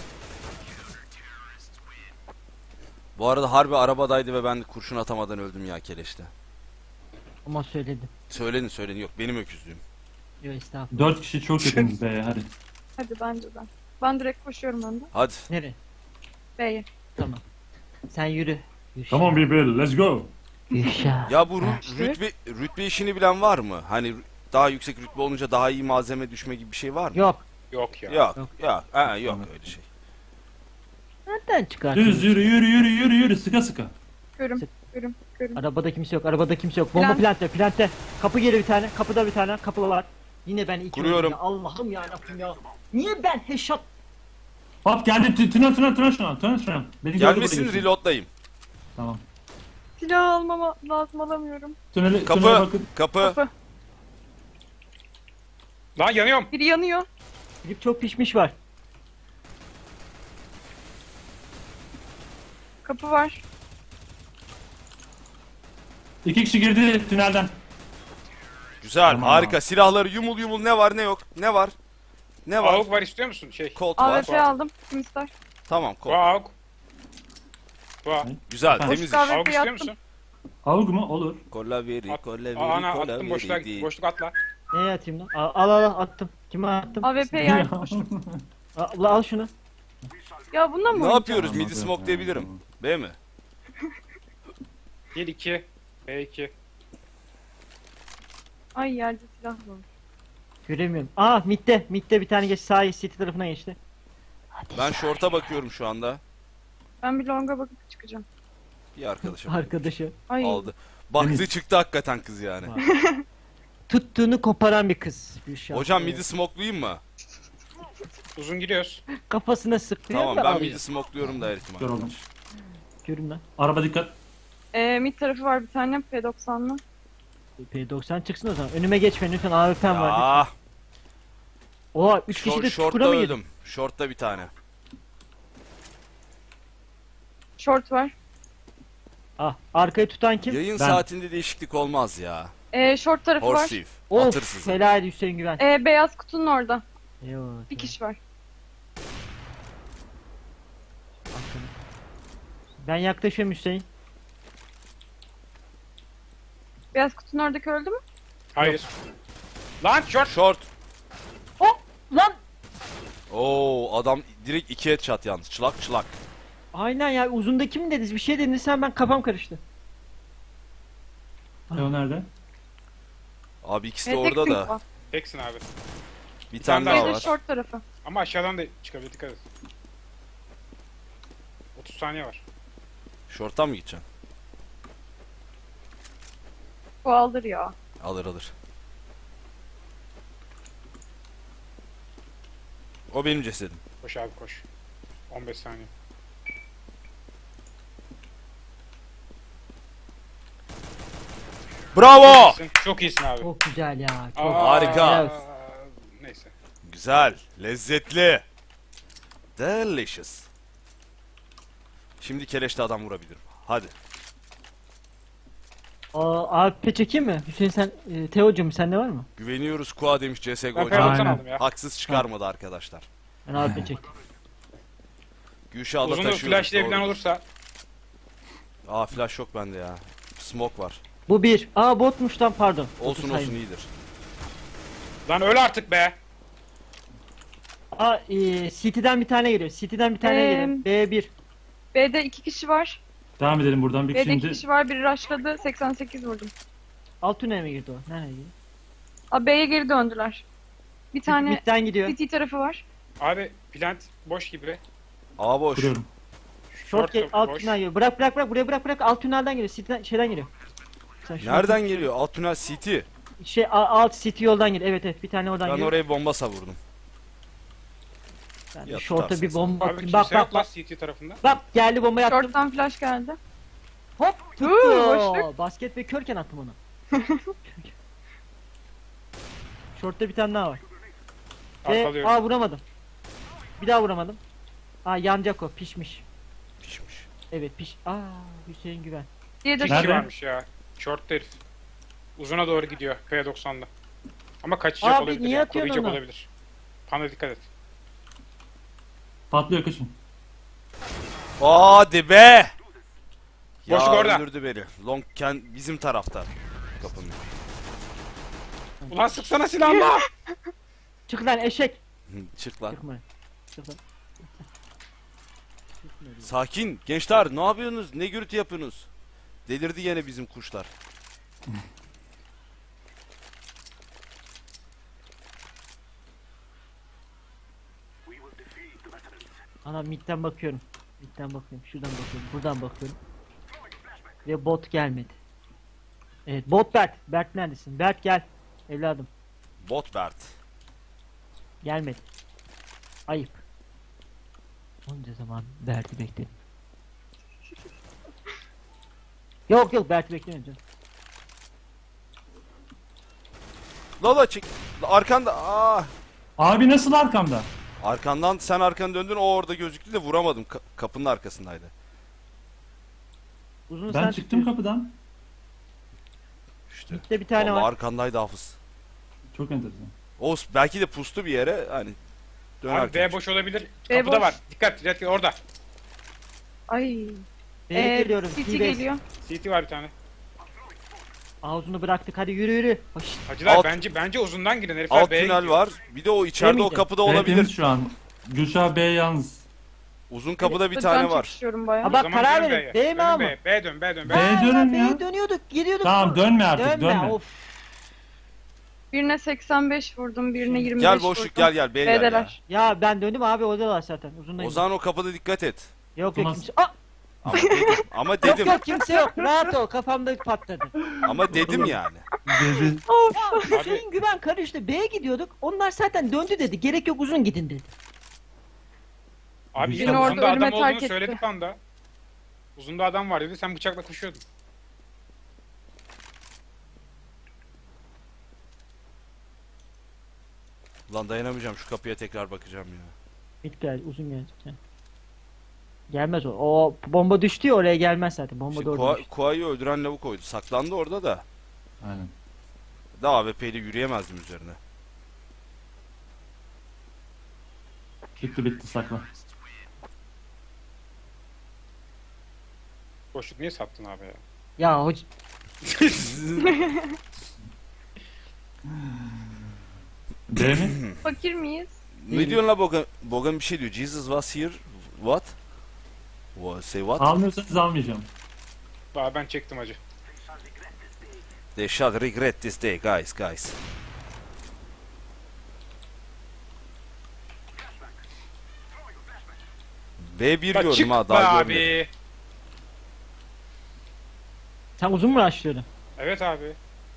Bu arada harbi arabadaydı ve ben de kurşun atamadan öldüm ya keleşte. Ama söyledim. Söylenin yok benim öküzlüğüm. Yok estağfurullah. 4 kişi çok yakınız be hadi. Hadi bence de. Ben direkt koşuyorum önden. Hadi. Nereye? B'ye. Tamam. Sen yürü. Yuşa. Tamam bir let's go. Yuşa. Ya bu İşte. rütbe işini bilen var mı? Hani daha yüksek rütbe olunca daha iyi malzeme düşme gibi bir şey var mı? Yok. Yok ya. Yok. Yok. Yok. Yok öyle şey. Nereden çıkartıyorsun? Düz yürü sıka sıka. Körüm. Körüm. Körüm. Arabada kimse yok. Arabada kimse yok. Bomba Plant. plantte. Plantte. Kapı geri bir tane. Kapıda bir tane. Kapılı var. Yine ben iki Kuruyorum. öldüm ya. Allah'ım ya Rabbim ya. Niye ben headshot? Hop geldi tünel şuna. Beni gördü Gelmesin burada geçti. reloadlayayım. Tamam. Silah almama lazım alamıyorum. Tünele Kapı. bakın. Kapı. Kapı. Lan yanıyorum. Biri yanıyor. Filip çok pişmiş var. Kapı var. 2 kişi girdi tünelden. Güzel. Tamam. Harika. Silahları yumul yumul ne var ne yok. Ne var? Ne var? AUK var istiyor musun? Colt var. AWP aldım. Kim ister? Tamam Bu Colt. AUK. Bu Güzel. Boş Temiz iş. kahve- AUK istiyor yaptım. musun? Avuk mu? Olur. Kolla veri, At. kolla veri, Ana kolla attım boşluğa. veri. Boşluk atla. Neye atayım lan? Al attım. Kime attım? AWP yani. Al şunu. Ya bundan mı Ne oynayacağım? yapıyoruz? Midi smoke diyebilirim. B mi? 1-2. B2. Ay yerde silah var. Göremiyorum. Aa midde. Midde bir tane geç. Sağ city tarafına geçti. Hadi Ben short'a bakıyorum şu anda. Ben bir longa bakıp çıkacağım. Bir arkadaşım arkadaşı. Ay. aldı. Baktı çıktı hakikaten kız yani. Tuttuğunu koparan bir kız. Gülşah. Hocam midi smoke'layayım mı? Uzun giriyoruz. Kafasına sıkıyor Tamam ve ben alıyor. midi smoke'luyorum da her ihtimal. Dur oğlum. Görün lan. Araba dikkat. Mid tarafı var bir tane P90'lı. P90 çıksın o zaman. Önüme geçme lütfen. AWP'm var. Aa, Oha 3 kişi de short'ta çukura mı girdi? öldüm. Short'ta bir tane. Short var. Ah arkayı tutan kim? Yayın Ben. saatinde değişiklik olmaz ya. Short tarafı var. Horse thief. Atır Of sizi. helal Hüseyin Güven. Beyaz kutunun orada. Eyvallah. Bir kişi var. Ben yaklaşıyorum Hüseyin. Beyaz kutunun oradaki öldü mü? Hayır. Lan short. Short. Lan! Oo adam direkt 2 headshot yalnız. Çılak çılak. Aynen ya, uzundaki mi dediniz? Bir şey dediniz sen, ben kafam karıştı. Teo nerede? Abi ikisi de Evet, orada tek da. pink var. Teksin abi. Bir tane tane daha Bir de var. short tarafı. Ama aşağıdan da çıkabilir, dikkat et. 30 saniye var. Short'tan mı gideceksin? Bu alır ya. Alır alır. O benim cesedim. Koş abi koş. 15 saniye. Bravo! Çok iyisin abi. Çok güzel ya. Çok Aa, Harika. Neyse. Güzel, lezzetli. Delicious. Şimdi keleşli adam vurabilirim. Hadi. AP çekeyim mi? Hüseyin sen, Teo'cum sende var mı? Güveniyoruz Kua demiş Ben CSGO. P90 Aynen. aldım ya. Haksız çıkarmadı arkadaşlar. Ben AP çektim. Gülşah'da Uzunu taşıyoruz. flashlayabilen doğru. olursa Aa flash yok bende ya. Smoke var. Bu bir. Aa botmuş lan, pardon. Olsun Botu olsun saydım. iyidir. lan öl artık be. Aa City'den bir tane geliyor. City'den bir tane geliyor. B1. B'de 2 kişi var. Devam edelim buradan. Bir B'de 2 şimdi kişi var. Biri rushladı. 88 vurdum. Alt tünele mi girdi o? Nereye girdi? Aa, B'ye geri döndüler. Bir tane Mid'den gidiyor. CT tarafı var. Abi plant boş gibi. Aa boş. kuruyorum. Short gel, alt boş. tünel geliyor. Bırak buraya bırak. Alt tünelden geliyor. City'den şeyden geliyor. Sen şuradan Nereden tut. geliyor? Alt tünel City. Alt City yoldan geliyor. Evet bir tane oradan Ben geliyor. oraya bomba savurdum. Ben Ya short'a tutarsın bir sen. bomba Abi attım. kimse Bak yok lan bak. CT tarafında. Bak geldi, bombayı attım. Short'tan flash geldi. Hop tuttu. boşluk. Basket ve körken attım onu. Short'ta bir tane daha var. Arkalıyorum. Aa vuramadım. Bir daha vuramadım. Aa yanacak o, pişmiş. Pişmiş. Evet piş. Aa Hüseyin Güven. Diye de İki Nerede? varmış ya. Short herif. Uzuna doğru gidiyor P90'da. Ama kaçacak Abi, olabilir niye ya. atıyorsun Koruyacak onu? olabilir. Panda dikkat et. Patlıyor kaçın. Hadi be! Ya Boşluk orada. öldürdü beni. Longken bizim tarafta. Kapının. Ulan sıksana silahla. Çık lan eşek. Çık lan. Çıkma. Çık lan. Sakin gençler, ne yapıyorsunuz? Ne gürültü yapıyorsunuz? Delirdi yine bizim kuşlar. Ana midden bakıyorum. Midden bakıyorum. Şuradan bakıyorum. Buradan bakıyorum. Ve bot gelmedi. Evet bot Bert. Bert neredesin? Bert gel. Evladım. Bot Bert. Gelmedi. Ayıp. Onca zaman Bert'i bekledim. Yok Bert'i beklemiyorum canım. Lala çık. Arkanda. Aa. Abi nasıl arkamda? Arkandan sen arkanı döndün, o orada gözüktü de vuramadım. Kapının arkasındaydı. Uzun Ben sen çıktım tutuyorsun. kapıdan. İşte. Midde bir tane Vallahi var. arkandaydı Hafız. Çok enteresan. O belki de pustu bir yere, hani Abi dönerken. B boş olabilir. B Kapıda boş. var. Dikkat Red orada. Ay. B'ye geliyorum. CT T-base. geliyor. CT var bir tane. Ağzını bıraktık, hadi yürü. Hoş. Hacılar Alt- bence uzundan girin. Herifler Alt B'ye tünel gidiyor. var. Bir de o içeride o miydi? kapıda B olabilir. temiz şu an. Gülşah B yalnız. Uzun kapıda bir Can tane var. çekişiyorum bayağı. Ha O bak zaman karar dönün verin. B'ye. B mi Dönün A mı? B'ye. B dön B dön B. B dönün B'ye ya. Gidiyorduk. Tamam dönme artık dönme. Of. Birine 85 vurdum, birine 25 Gel vurdum. boşluk, gel B'ye gel ya. B'deler. Ya ben döndüm abi, oradalar zaten. Uzundan O zaman o kapıda dikkat et. Yok Thomas- kimse. Aa! Ama dedim. Ama Yok dedim. yok kimse yok. Rahat ol, kafamda patladı. Ama dedim yani. Dedi. Ya Hüseyin Güven karıştı. B'ye gidiyorduk. Onlar zaten döndü dedi. Gerek yok, uzun gidin dedi. Abi Beni işte orada uzunda ölüme adam terk olduğunu etti. söyledi Panda. Uzunda adam var dedi. Sen bıçakla koşuyordun. Lan dayanamayacağım, şu kapıya tekrar bakacağım ya. Mid geldi, uzun gelecek. Yani. Gelmez o. O bomba düştü ya, oraya gelmez zaten. Bomba İşte da orada düştü. Kua'yı öldüren lavuk oydu. Saklandı orada da. Aynen. Daha AWP ile yürüyemezdim üzerine. Bitti sakla. Boşluk niye sattın abi ya? Ya hoca... B mi? Fakir miyiz? Ne diyorsun la Bogan? Bogan bir şey diyor. Jesus was here. What? Say what? Almıyorsanız almayacağım. Ben çektim acı. They shall regret this day guys. B1 Ya gördüm çık ha be daha abi. görmedim. Sen uzun mu açlıyordun? Evet abi.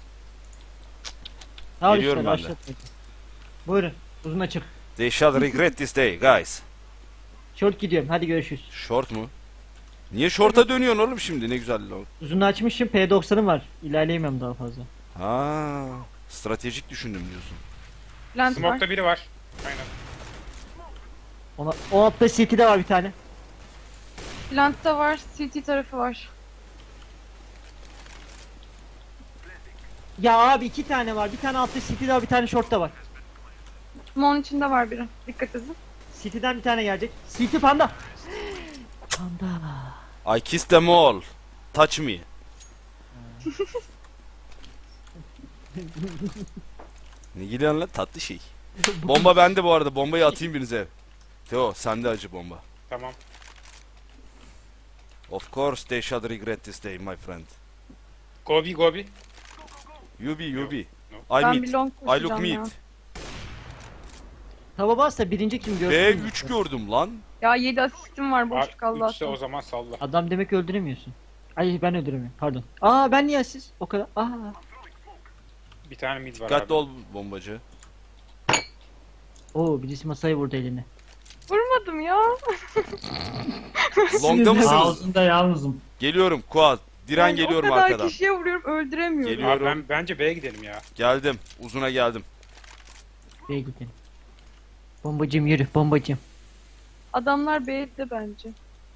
Al Geliyorum işte, ben de. başlatmayın. Buyurun. Uzun açık. They shall regret this day guys. Short gidiyorum. Hadi görüşürüz. Short mu? Niye short'a dönüyorsun oğlum şimdi? Ne güzel lan. Uzun açmışım. P90'ım var. İlerleyemem daha fazla. Ha, stratejik düşündüm diyorsun. Plant var. Smoke'ta biri var. Aynen. O altta CT'de var bir tane. Plant'ta var. CT tarafı var. Ya abi 2 tane var. Bir tane altta CT'de var. Bir tane short'ta var. Smoke'un içinde var biri. Dikkat edin. CT'den bir tane gelecek. CT panda. Panda. I kissed them all. Touch me. Ne geliyorsun lan tatlı şey. Bomba bende bu arada. Bombayı atayım birinize. Teo sende acı bomba. Tamam. Of course they shall regret this day my friend. Gobi. You be. I Ben bir meet. long I look koşacağım ya. meet. Tava bassa birinci kim gördün? B3 gördüm lan. Ya 7 asistim var. Boş Abi, kaldı üçse o aslında. zaman salla. Adam demek öldüremiyorsun. Ay ben öldüremiyorum. Pardon. Aa ben niye siz? O kadar. Aa. Bir tane mid var Dikkatli abi. ol bombacı. Oo birisi masayı vurdu eline. Vurmadım ya. Long'da mısınız? Ağzında yalnızım. Geliyorum Kuat. Diren Yani geliyorum o kadar arkadan. kişiye vuruyorum öldüremiyorum. Geliyor. Abi bence B'ye gidelim ya. Geldim. Uzuna geldim. B'ye gidelim. Bombacım yürü bombacım. Adamlar B'de bence.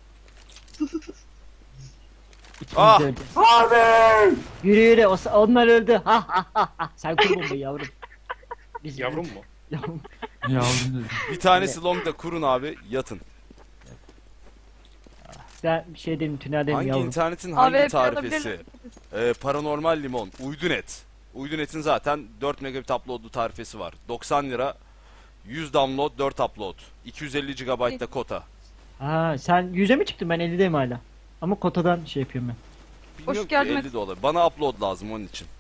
İkimiz Ah! de öldü. Abi! Yürü onlar öldü. Ha ha ha ha. Sen kur bombayı yavrum. Biz Yavrum mu? Yavrum. Yavrum dedim. Bir tanesi Long'da kurun abi. Yatın. Ben bir şey dedim tüneldeyim Hangi yavrum. internetin hangi AWP tarifesi? alabilirler. Paranormal limon. Uydunet. Uydunetin zaten 4 megabit upload'lu tarifesi var. 90 lira. 100 download 4 upload. 250 GB da kota. Ha sen 100'e mi çıktın ben 50'deyim hala. Ama kotadan şey yapıyorum ben. Bilmiyorum ki geldin 50 dolar. Bana upload lazım onun için.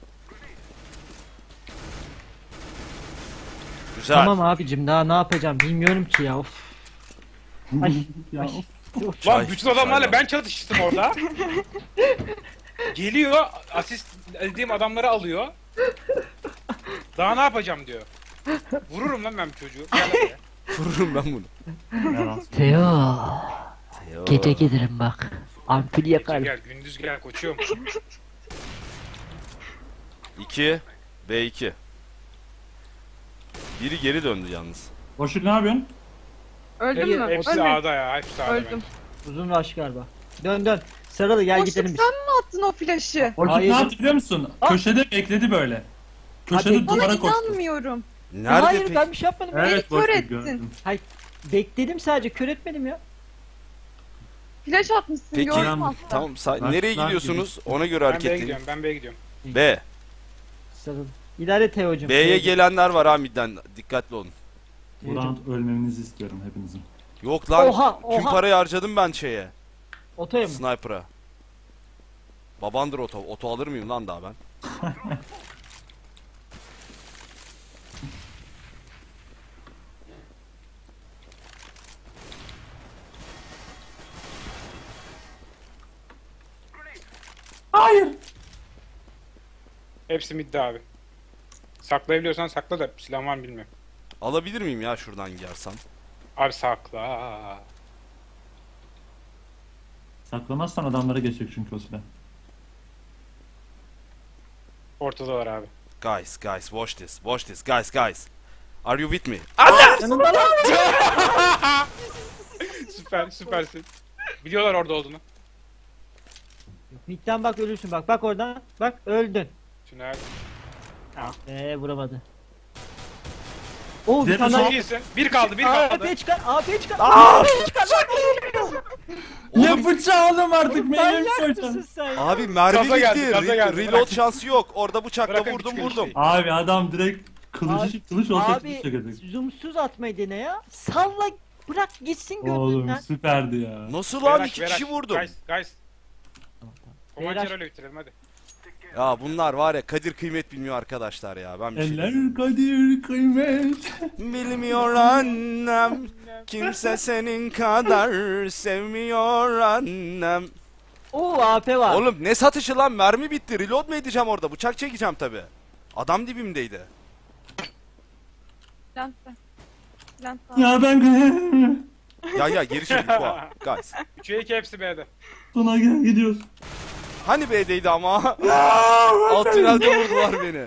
Güzel. Tamam abicim daha ne yapacağım bilmiyorum ki ya of. Ay, Ya, ay. of. Of. Çay, Lan bütün adamlarla çay ben çatıştım orada. Geliyor, asist dediğim adamları alıyor. Daha ne yapacağım diyor. Vururum lan ben bu çocuğu. Gel buraya. Vururum ben bunu. Yalan. Teo. Yo. Gece gelirim bak. Ampul yakarım. Gel gündüz gel koçum. 2 B2. Biri geri döndü yalnız. Boşluk ne yapıyorsun? Öldün Hayır, mü? Hepsi Ölme. A'da ya, hepsi A'da Öldüm. bence. Uzun rush galiba. Dön. Sarılı gel Boşluk gidelim biz. sen mi attın o flaşı? Boşluk Hayır. ne yaptı biliyor musun? Ah. Köşede bekledi böyle. Köşede Hadi. Bana duvara koştu. inanmıyorum. Nerede Hayır peki? ben bir şey yapmadım. ya. Evet kör boşluk ettin. gördüm. Bekledim sadece kör etmedim ya. Flaş atmışsın Peki. gördüm aslında. Tamam Ben- nereye ben gidiyorsunuz? Ona göre Ben hareket B'ye edin. gidiyorum, ben B'ye gidiyorum. B. Sarılı. İlerle Teo'cum. B'ye gelenler var ha midden. Dikkatli olun. Bu round ölmemenizi istiyorum hepinizin. Yok lan. Oha, Tüm oha. parayı harcadım ben şeye. Otoya mı? Sniper'a. Babandır oto. Oto alır mıyım lan daha ben? Hayır. Hepsi midde abi. Saklayabiliyorsan sakla da silahım var mı bilmiyorum. Alabilir miyim ya şuradan yersem? Abi sakla. Saklamazsan adamlara geçecek çünkü o silah. Ortada var abi. Guys, watch this. Watch this. Guys. Are you with me? Yanında lan. Süpersin. Biliyorlar orada olduğunu. Midden bak ölürsün bak. Bak oradan. Bak öldün. Tünel. Vuramadı. Oo bir Diğer tane son- daha. İyisin. Bir kaldı, bir kaldı. AP çıkar. AP çıkar. Ne bıçağı oğlum artık meyve mi Manyak soyacaksın? mısın sen? Abi mermi Gaza geldi, bitti. gaza geldi. Reload şansı yok. Orada bıçakla Bırakın vurdum. küçük şey. Abi adam direkt Kılıç olsa Abi kılıç çekecek. zoomsuz atmayı dene ya. Salla bırak gitsin Oğlum gözünden. süperdi ya. Nasıl lan, Beyler, 2 beyler, kişi vurdum. Guys. Beyler. Komançeri öyle bitirelim hadi. Ya bunlar var ya, kadir kıymet bilmiyor arkadaşlar ya. Ben bir şey diyeyim. Eller kadir kıymet. Bilmiyor annem, kimse senin kadar sevmiyor annem. Oo AP var. Oğlum ne satışı lan, mermi bitti, reload mu edeceğim orada, bıçak çekeceğim tabi. Adam dibimdeydi. Plant'te. Plant'te. Ya ben Ya geri çekil Koa, guys. 3'e 2 hepsi B'de. Sona gel gidiyoruz. Hani B'deydi ama. Alt tünelde vurdular beni.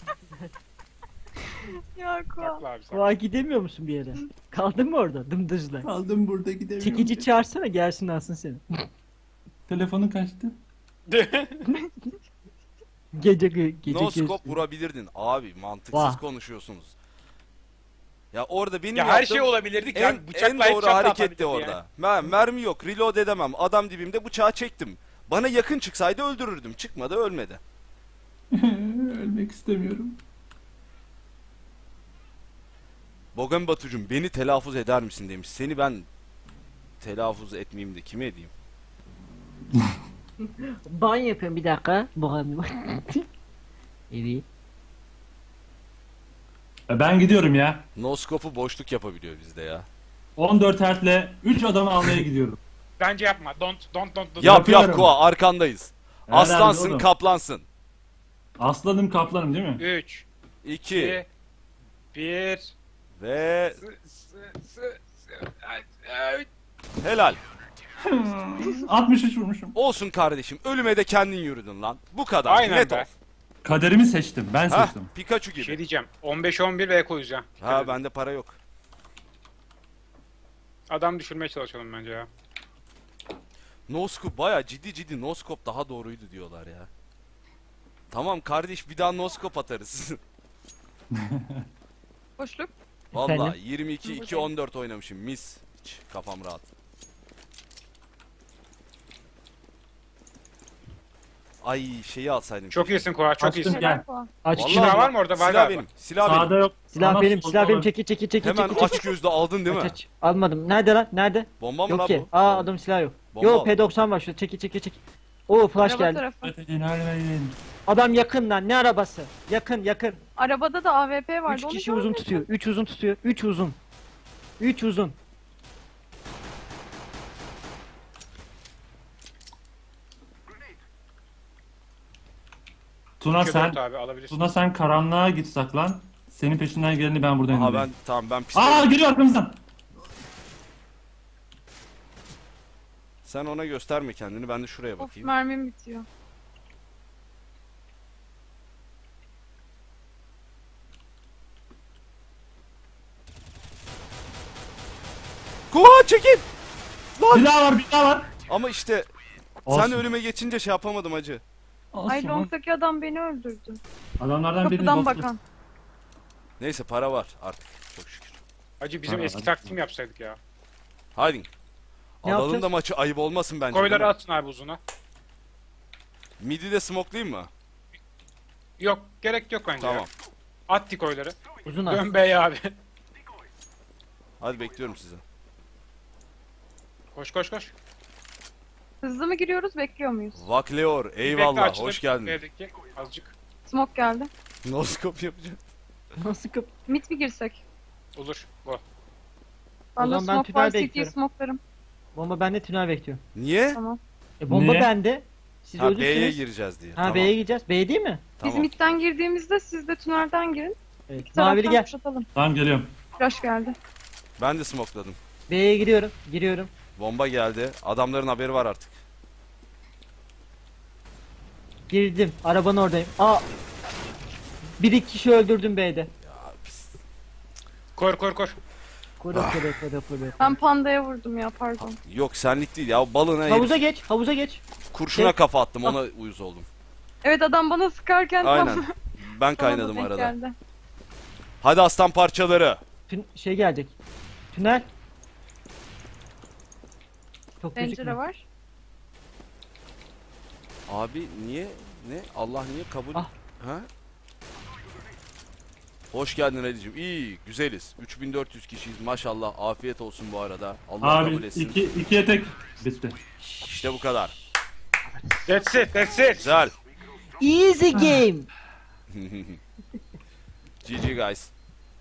Ya Koa. Sakla abi sakla. Koa gidemiyor musun bir yere? Kaldın mı orada dımdızla? Kaldım burada gidemiyorum. Çekici çağırsana gelsin alsın seni. Telefonu kaçtı. Gece No scope vurabilirdin. Abi mantıksız Vah. konuşuyorsunuz. Ya orada benim Ya her yaptığım şey olabilirdi ki. en, Yani en bıçakla doğru headshot da hareketti atabilirdi orada. yani. Ben mermi yok, reload edemem. Adam dibimde, bıçağı çektim. Bana yakın çıksaydı öldürürdüm. Çıkmadı, ölmedi. Ölmek istemiyorum. Bogan Batucum, beni telaffuz eder misin demiş. Seni ben telaffuz etmeyeyim de kime edeyim? Ban yapıyorum bir dakika. Boğazım. Evet. Ben gidiyorum ya. No scope'u boşluk yapabiliyor bizde ya. 14 Hz'le 3 adamı almaya gidiyorum. Bence yapma. Don't. Yap Yapıyorum. Koa, arkandayız. Herhalde Aslansın, oğlum. kaplansın. Aslanım kaplanım değil mi? 3, 2 2, 1. ve helal. 63 vurmuşum. Olsun kardeşim, ölüme de kendin yürüdün lan. Bu kadar. Aynen Net be. ol. Kaderimi seçtim. Ben Ha, seçtim. Pikachu Bir gibi. şey diyeceğim. 15-11 ve koyacağım. Ha, bende para yok. Adam düşürmeye çalışalım bence ya. No scope baya ciddi no scope daha doğruydu diyorlar ya. Tamam kardeş, bir daha no scope atarız. Boşluk. Valla Efendim? 22-2-14 oynamışım, mis. Hiç kafam rahat. Ay şeyi alsaydım. Çok keşke. iyisin Koa, çok Açtım, iyisin. gel. Helal Koa. Aç Vallahi Silah var mı orada? Var Silah galiba. benim. Silah benim. Sağda yok. Silah Ama benim, solda silah benim. var. Çekil. Hemen aç gözlü aldın değil mi? Aç. Almadım. Nerede lan? Nerede? Bomba mı Yok lan ki. bu? Aa adam silah yok. Bomba Yo al. P90 var şurada. Çekil. Oo flash Araba geldi. tarafı. Veterinerdeyim. Adam yakın lan. Ne arabası? Yakın. Arabada da AWP vardı. 3 onu kişi uzun tutuyor. 3 uzun tutuyor. 3 uzun. 3 uzun. Tuna Üçe sen dört abi alabilirsin. Tuna sen karanlığa git saklan. Senin peşinden geleni ben buradan Aha indireyim. ben pistol. Aa geliyor arkamızdan. Sen ona gösterme kendini, ben de şuraya Of bakayım. mermim bitiyor. Koa çekil! Bir daha var bir daha var. Ama işte Olsun. sen önüme geçince şey yapamadım hacı. Ay Olsun. long'daki adam beni öldürdü. Adamlardan birini Kapıdan bastı. bakan. Neyse para var artık, çok şükür. Acı bizim Ha, eski hadi. taktiğimi yapsaydık ya. Haydi. Ne Alalım yapacağız? da maçı, ayıp olmasın bence. Koyları değil mi? atsın abi uzuna. Midi de smoke'layayım mı? Yok gerek yok bence Tamam. ya. At dikoyları. Uzun at. Dön bey abi. Hadi bekliyorum sizi. Koş. Hızlı mı giriyoruz bekliyor muyuz? Vakleor, Bekle, eyvallah, açılır. hoş geldin. B'deki azıcık. Smoke geldi. Noskop yapacağım. Nasıl kap? Mid mi girsek? Olur. Go. Bende zaman ben smoke tünel var. CT'yi bekliyorum. smoke'larım. Bomba bende, tünel bekliyor. Niye? Tamam. Bomba Niye? bende. Siz Ha, B'ye ölürsünüz. gireceğiz diye. Ha Tamam. B'ye gideceğiz. B değil mi? Biz Tamam. midden girdiğimizde siz de tünelden girin. Evet. İki Mavili taraftan gel. kuşatalım. Tamam geliyorum. Flash geldi. Ben de smokeladım. B'ye giriyorum. Bomba geldi. Adamların haberi var artık. Girdim. Arabanın oradayım. Aa. Bir iki kişi öldürdüm B'de. Koy. Koru. Ben pandaya vurdum ya pardon. Yok senlik değil ya, balına Havuza herif. geç. Kurşuna Geç. kafa attım, ona uyuz oldum. Evet adam bana sıkarken Aynen. tam Ben bana da kaynadım denk arada. geldi. Hadi aslan parçaları. Şey gelecek. Tünel. Çok Pencere gözükmüyor. var. Abi niye? Ne? Allah niye kabul? Ah. Ha? Hoş geldin Ali'cim. İyi, güzeliz. 3400 kişiyiz maşallah. Afiyet olsun bu arada. Allah kabul Abi etsin. ikiye tek bitti. İşte bu kadar. That's it, that's it. Güzel. Easy game. GG guys.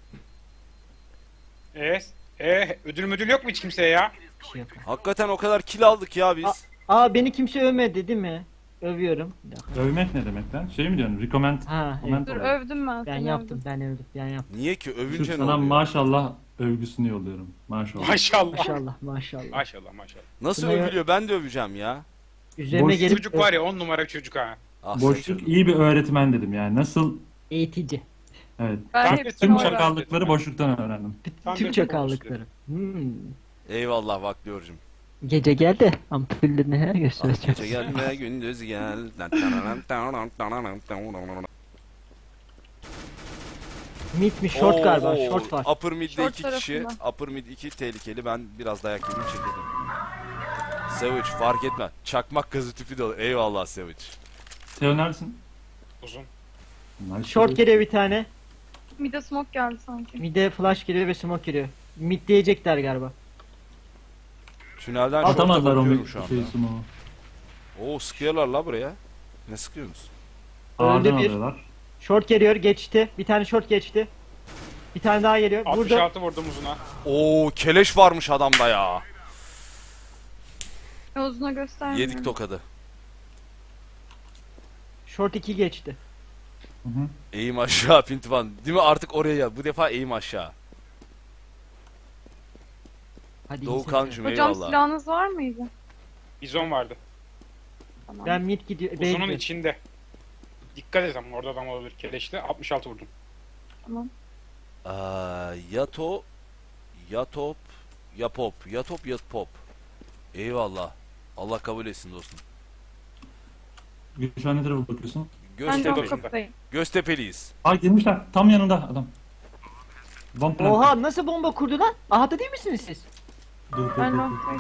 Ödül müdül yok mu hiç kimseye ya? Bir şey yapalım. Hakikaten o kadar kill aldık ya biz. Aa beni kimse övmedi değil mi? Övüyorum. Bir dakika. Övmek ne demek lan? Şey mi diyorsun? Recommend. Ha, comment Dur olarak. övdüm ben. Ben seni yaptım, övdüm. ben yaptım. Niye ki? Şu Övünce ne sana oluyor? maşallah övgüsünü yolluyorum. Maşallah. Maşallah. Maşallah, maşallah. Maşallah maşallah. Nasıl Şuna- övülüyor? Ben de öveceğim ya. Üzerime Boş gelip Çocuk var ya 10 numara çocuk ha. Ah, sen Boşluk çocuk. iyi bir öğretmen dedim yani. Nasıl? eğitici. Evet. Ben Tam hepsini Tüm oradan- çakallıkları boşluktan öğrendim. Tam Tüm bir çakallıkları. Eyvallah Vakliyorcum. Gece geldi. Ampullerini her göstereceğim. Gece gelme gündüz gel. Mid mi? Short galiba. Oo, Short var. Upper mid'de Short 2 kişi. tarafında. Upper mid 2 tehlikeli. Ben biraz dayak yedim çekildim. Savage fark etme. Çakmak gazı tüpü de olur. Eyvallah Savage. Teo neredesin? uzun. Nice. Short geliyor bir tane. Bir de smoke geldi sanki. Mid'e flash geliyor ve smoke geliyor. Mid diyecekler galiba. Tünelden şorta Atamadılar o bakıyorum şu anda. şeyi sumo. Oo sıkıyorlar la buraya. Ne sıkıyorsunuz? Ağırdan Öldü bir. alıyorlar. Short geliyor, geçti. Bir tane short geçti. Bir tane daha geliyor. Burada 66 vurdum uzuna. Oo keleş varmış adamda ya. Uzuna göstermiyorum. Yedik tokadı. short 2 geçti. Hı hı. Eğim aşağı Pintivan. Değil mi artık oraya? Bu defa eğim aşağı. Hadi iyi Doğukancım Hocam eyvallah. silahınız var mıydı? Bizon vardı. seyirler. Tamam. Ben mid gidiyor. Uzunun Bekle. içinde. Dikkat et ama orada adam olabilir keleşli. 66 vurdum. Tamam. Yato, Yatop, Yapop, Yatop, Yatpop. Eyvallah. Allah kabul etsin dostum. Şu an ne tarafa bakıyorsun? Ben de o Göztepe, kapıdayım. Göztepeliyiz. Aa gelmişler. Tam yanında adam. One plant. Oha nasıl bomba kurdu lan? Ahada değil misiniz siz? Dur, Ben dur, dur. noktaydım.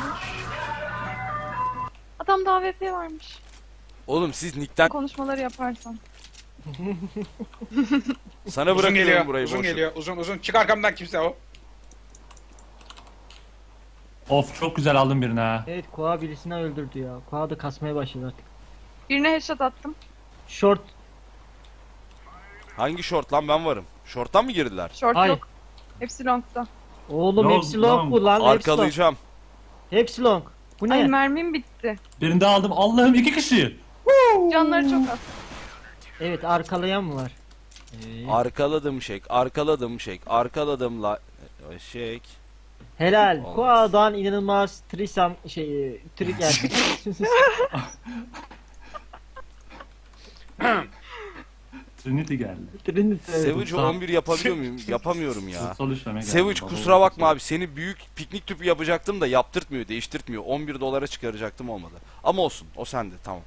Adamda AWP varmış. Oğlum siz Nick'ten Konuşmaları yaparsan. sana Uzun bırakıyorum geliyor. burayı Uzun boşu. geliyor. Uzun. Çık arkamdan kimse o. Of çok güzel aldın birini ha. Evet Koa birisini öldürdü ya. Koa da kasmaya başladı artık. Birine headshot attım. Short. Hangi short lan ben varım. Short'tan mı girdiler? Short Hayır. yok. Hepsi long'da. Oğlum Long, hepsi long long. bu lan. Hepsi long. Arkalayacağım. Hepsi long. Bu Ay ne? mermim bitti. Birini de aldım. Allah'ım 2 kişi. Canları çok az. Evet arkalayan mı var? Arkaladım arkaladım arkaladım la şek. Helal. Olmaz. Koa'dan inanılmaz trisam trik geldi. Trinity geldi. Trinity, evet. Savage 11 yapabiliyor muyum? Yapamıyorum ya. Kutsal işleme geldi. Savage Baba, kusura bakma baba. abi seni büyük piknik tüpü yapacaktım da yaptırtmıyor, değiştirtmiyor. 11 dolara çıkaracaktım olmadı. Ama olsun, o sende tamam.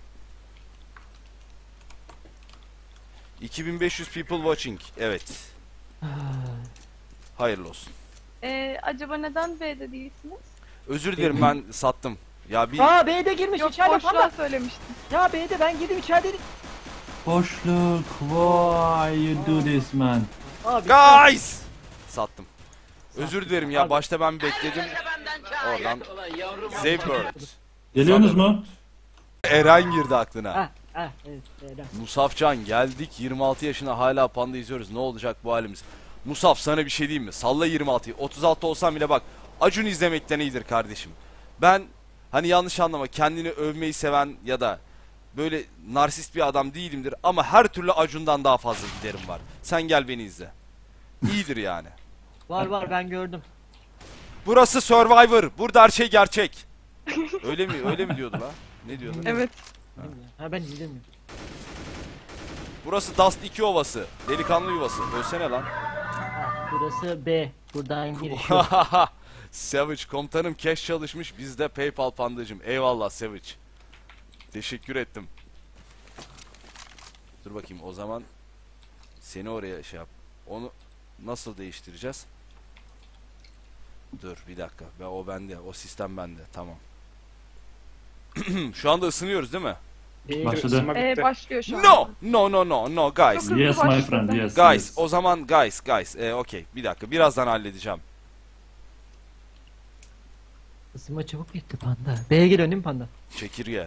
2500 people watching. Evet. Hayırlı olsun. Acaba neden B'de değilsiniz? Özür dilerim ben sattım. Ya bir Aa B'de girmiş Yok içeride boşluğa panda. söylemiştim. Ya B'de ben girdim içerideydim. Boşluk. Why you do this man? Abi. guys sattım. Özür dilerim ya Abi. başta ben bekledim. Oradan Zaybird. Geliyorsunuz mu? Eren girdi aklına. Evet. Helal. Musafcan geldik 26 yaşına hala panda izliyoruz. Ne olacak bu halimiz? Musaf sana bir şey diyeyim mi? Salla 26'yı. 36 olsam bile bak Acun izlemekten iyidir kardeşim. Ben hani yanlış anlama kendini övmeyi seven ya da böyle narsist bir adam değilimdir ama her türlü Acun'dan daha fazla giderim var. Sen gel beni izle. İyidir yani. Var ben gördüm. Burası Survivor. Burada her şey gerçek. Öyle mi? Öyle mi diyordu la? Ne diyordu? Evet. Ha ben izlemiyorum. Burası Dust 2 ovası. Delikanlı yuvası. Ölsene lan. Ha, burası B. Buradan giriş yok. Savage komutanım cash çalışmış bizde PayPal pandacım. Eyvallah Savage. Teşekkür ettim. Dur bakayım o zaman seni oraya şey yap. Onu nasıl değiştireceğiz? Dur bir dakika. O bende. O sistem bende. Tamam. Şu anda ısınıyoruz değil mi? Başladı. Isınma bitti. Başlıyor şu an. No guys. Çok Yes my başladı. friend, yes. Guys, yes. o zaman guys. Okey. Bir dakika. Birazdan halledeceğim. Isınma çabuk bitti panda. B'ye gel önüm panda. Çekirge.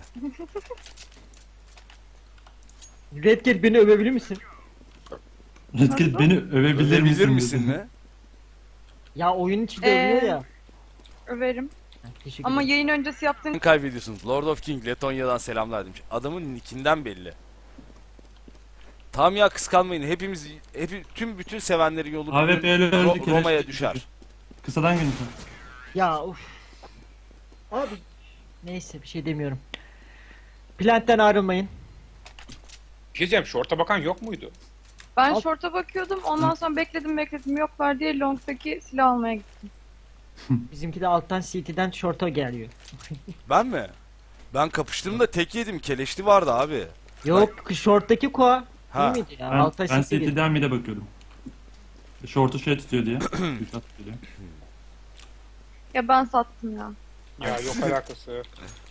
Redkit beni övebilir misin? Redkit beni övebilir Övebilir misin? misin dedi. mi? Ya oyun içinde övüyor ya. Överim. Ha, teşekkür Ama ederim. yayın öncesi yaptığın Kaybediyorsunuz. Lord of King Letonya'dan selamlar demiş. Adamın nickinden belli. Tamam ya, kıskanmayın. Hepimiz bütün sevenleri yolu AWP ile öldü. Roma'ya düşer. Kısadan günü. Ya uf. Abi. Neyse bir şey demiyorum. Plant'ten ayrılmayın. Bir şey diyeceğim, short'a bakan yok muydu? Ben Al. short'a bakıyordum. Ondan sonra bekledim yoklar diye long'daki silah almaya gittim. Bizimki de alttan CT'den short'a geliyor. Ben mi? Ben kapıştığımda tek yedim. Keleşli vardı abi. Yok short'taki koa. Ha. Değil miydi ya? Ben Alttan CT geliyor. CT'den mid'e bakıyordum. Short'u şey tutuyor diye. Güç tutuyor diye. Ya ben sattım ya. Ya yok alakası.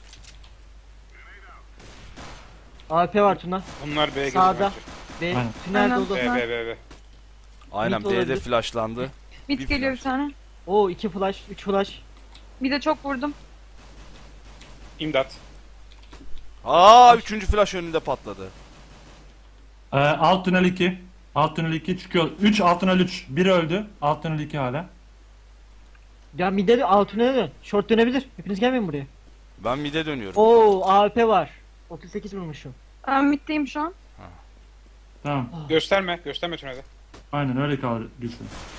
AP var Tuna. Bunlar B'ye Sağda. geliyor. Ve Aynen. tünel Aynen. dolu. B. Aynen, Mid B'de olabilir. flashlandı. Mid Bir geliyor bir flash. tane. Oo 2 flash, 3 flash. Bir de çok vurdum. İmdat. Üçüncü flash önünde patladı. Alt tünel 2. Alt tünel 2 çıkıyor. 3 alt tünel 3. Biri öldü. Alt tünel 2 hala. Ya mid'e de alt tünele dön. Short dönebilir. Hepiniz gelmeyin buraya. Ben mid'e dönüyorum. Oo AP var. 38 vurmuşum. Ben middeyim şu an. Tamam. Gösterme tünelde. Aynen öyle kaldı güçlü.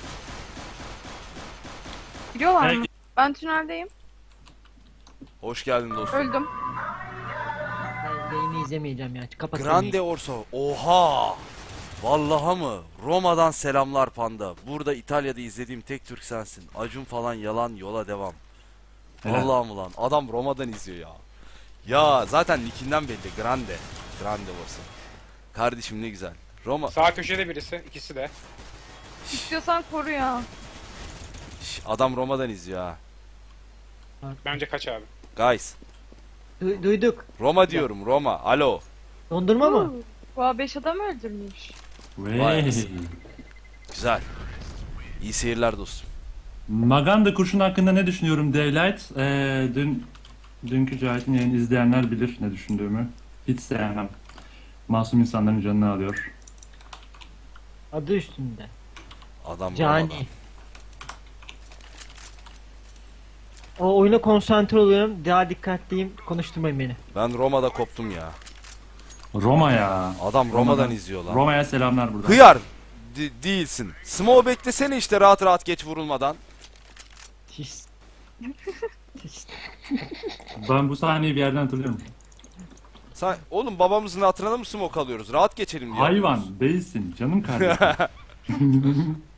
Biliyorlar Peki. mı? Ben tüneldeyim. Hoş geldin dostum. Öldüm. Ben yayını izlemeyeceğim ya. Kapat. Grande Orso. Oha! Vallaha mı? Roma'dan selamlar panda. Burada İtalya'da izlediğim tek Türk sensin. Acun falan yalan, yola devam. Helal. Vallahi mı lan? Adam Roma'dan izliyor ya. Ya zaten nickinden belli. Grande. Grande Orso. Kardeşim ne güzel. Roma. Sağ köşede birisi, ikisi de. İstiyorsan koru ya. Adam Roma'dan izliyor ha. Bence kaç abi. Guys. Duyduk. Roma diyorum, Roma. Alo. Dondurma mı? Bu 5 adam öldürmüş. Vay Vay. anasını. Güzel. İyi seyirler dostum. Maganda kurşun hakkında ne düşünüyorum Daylight? Dünkü Cahit'in yayını izleyenler bilir ne düşündüğümü. Hiç sevmem. Masum insanların canını alıyor. Adı üstünde. Adam Cani. Roma'dan. O oyuna konsantre oluyorum. Daha dikkatliyim. Konuşturmayın beni. Ben Roma'da koptum ya. Roma ya. Adam Roma'dan izliyor lan. Roma'ya selamlar burada. Hıyar değilsin. Smoke beklesene işte, rahat rahat geç vurulmadan. Tis. Tis. Ben bu sahneyi bir yerden hatırlıyorum. Sen oğlum, babamızın hatırına mı smoke alıyoruz? Rahat geçelim diye. Hayvan değilsin canım kardeşim.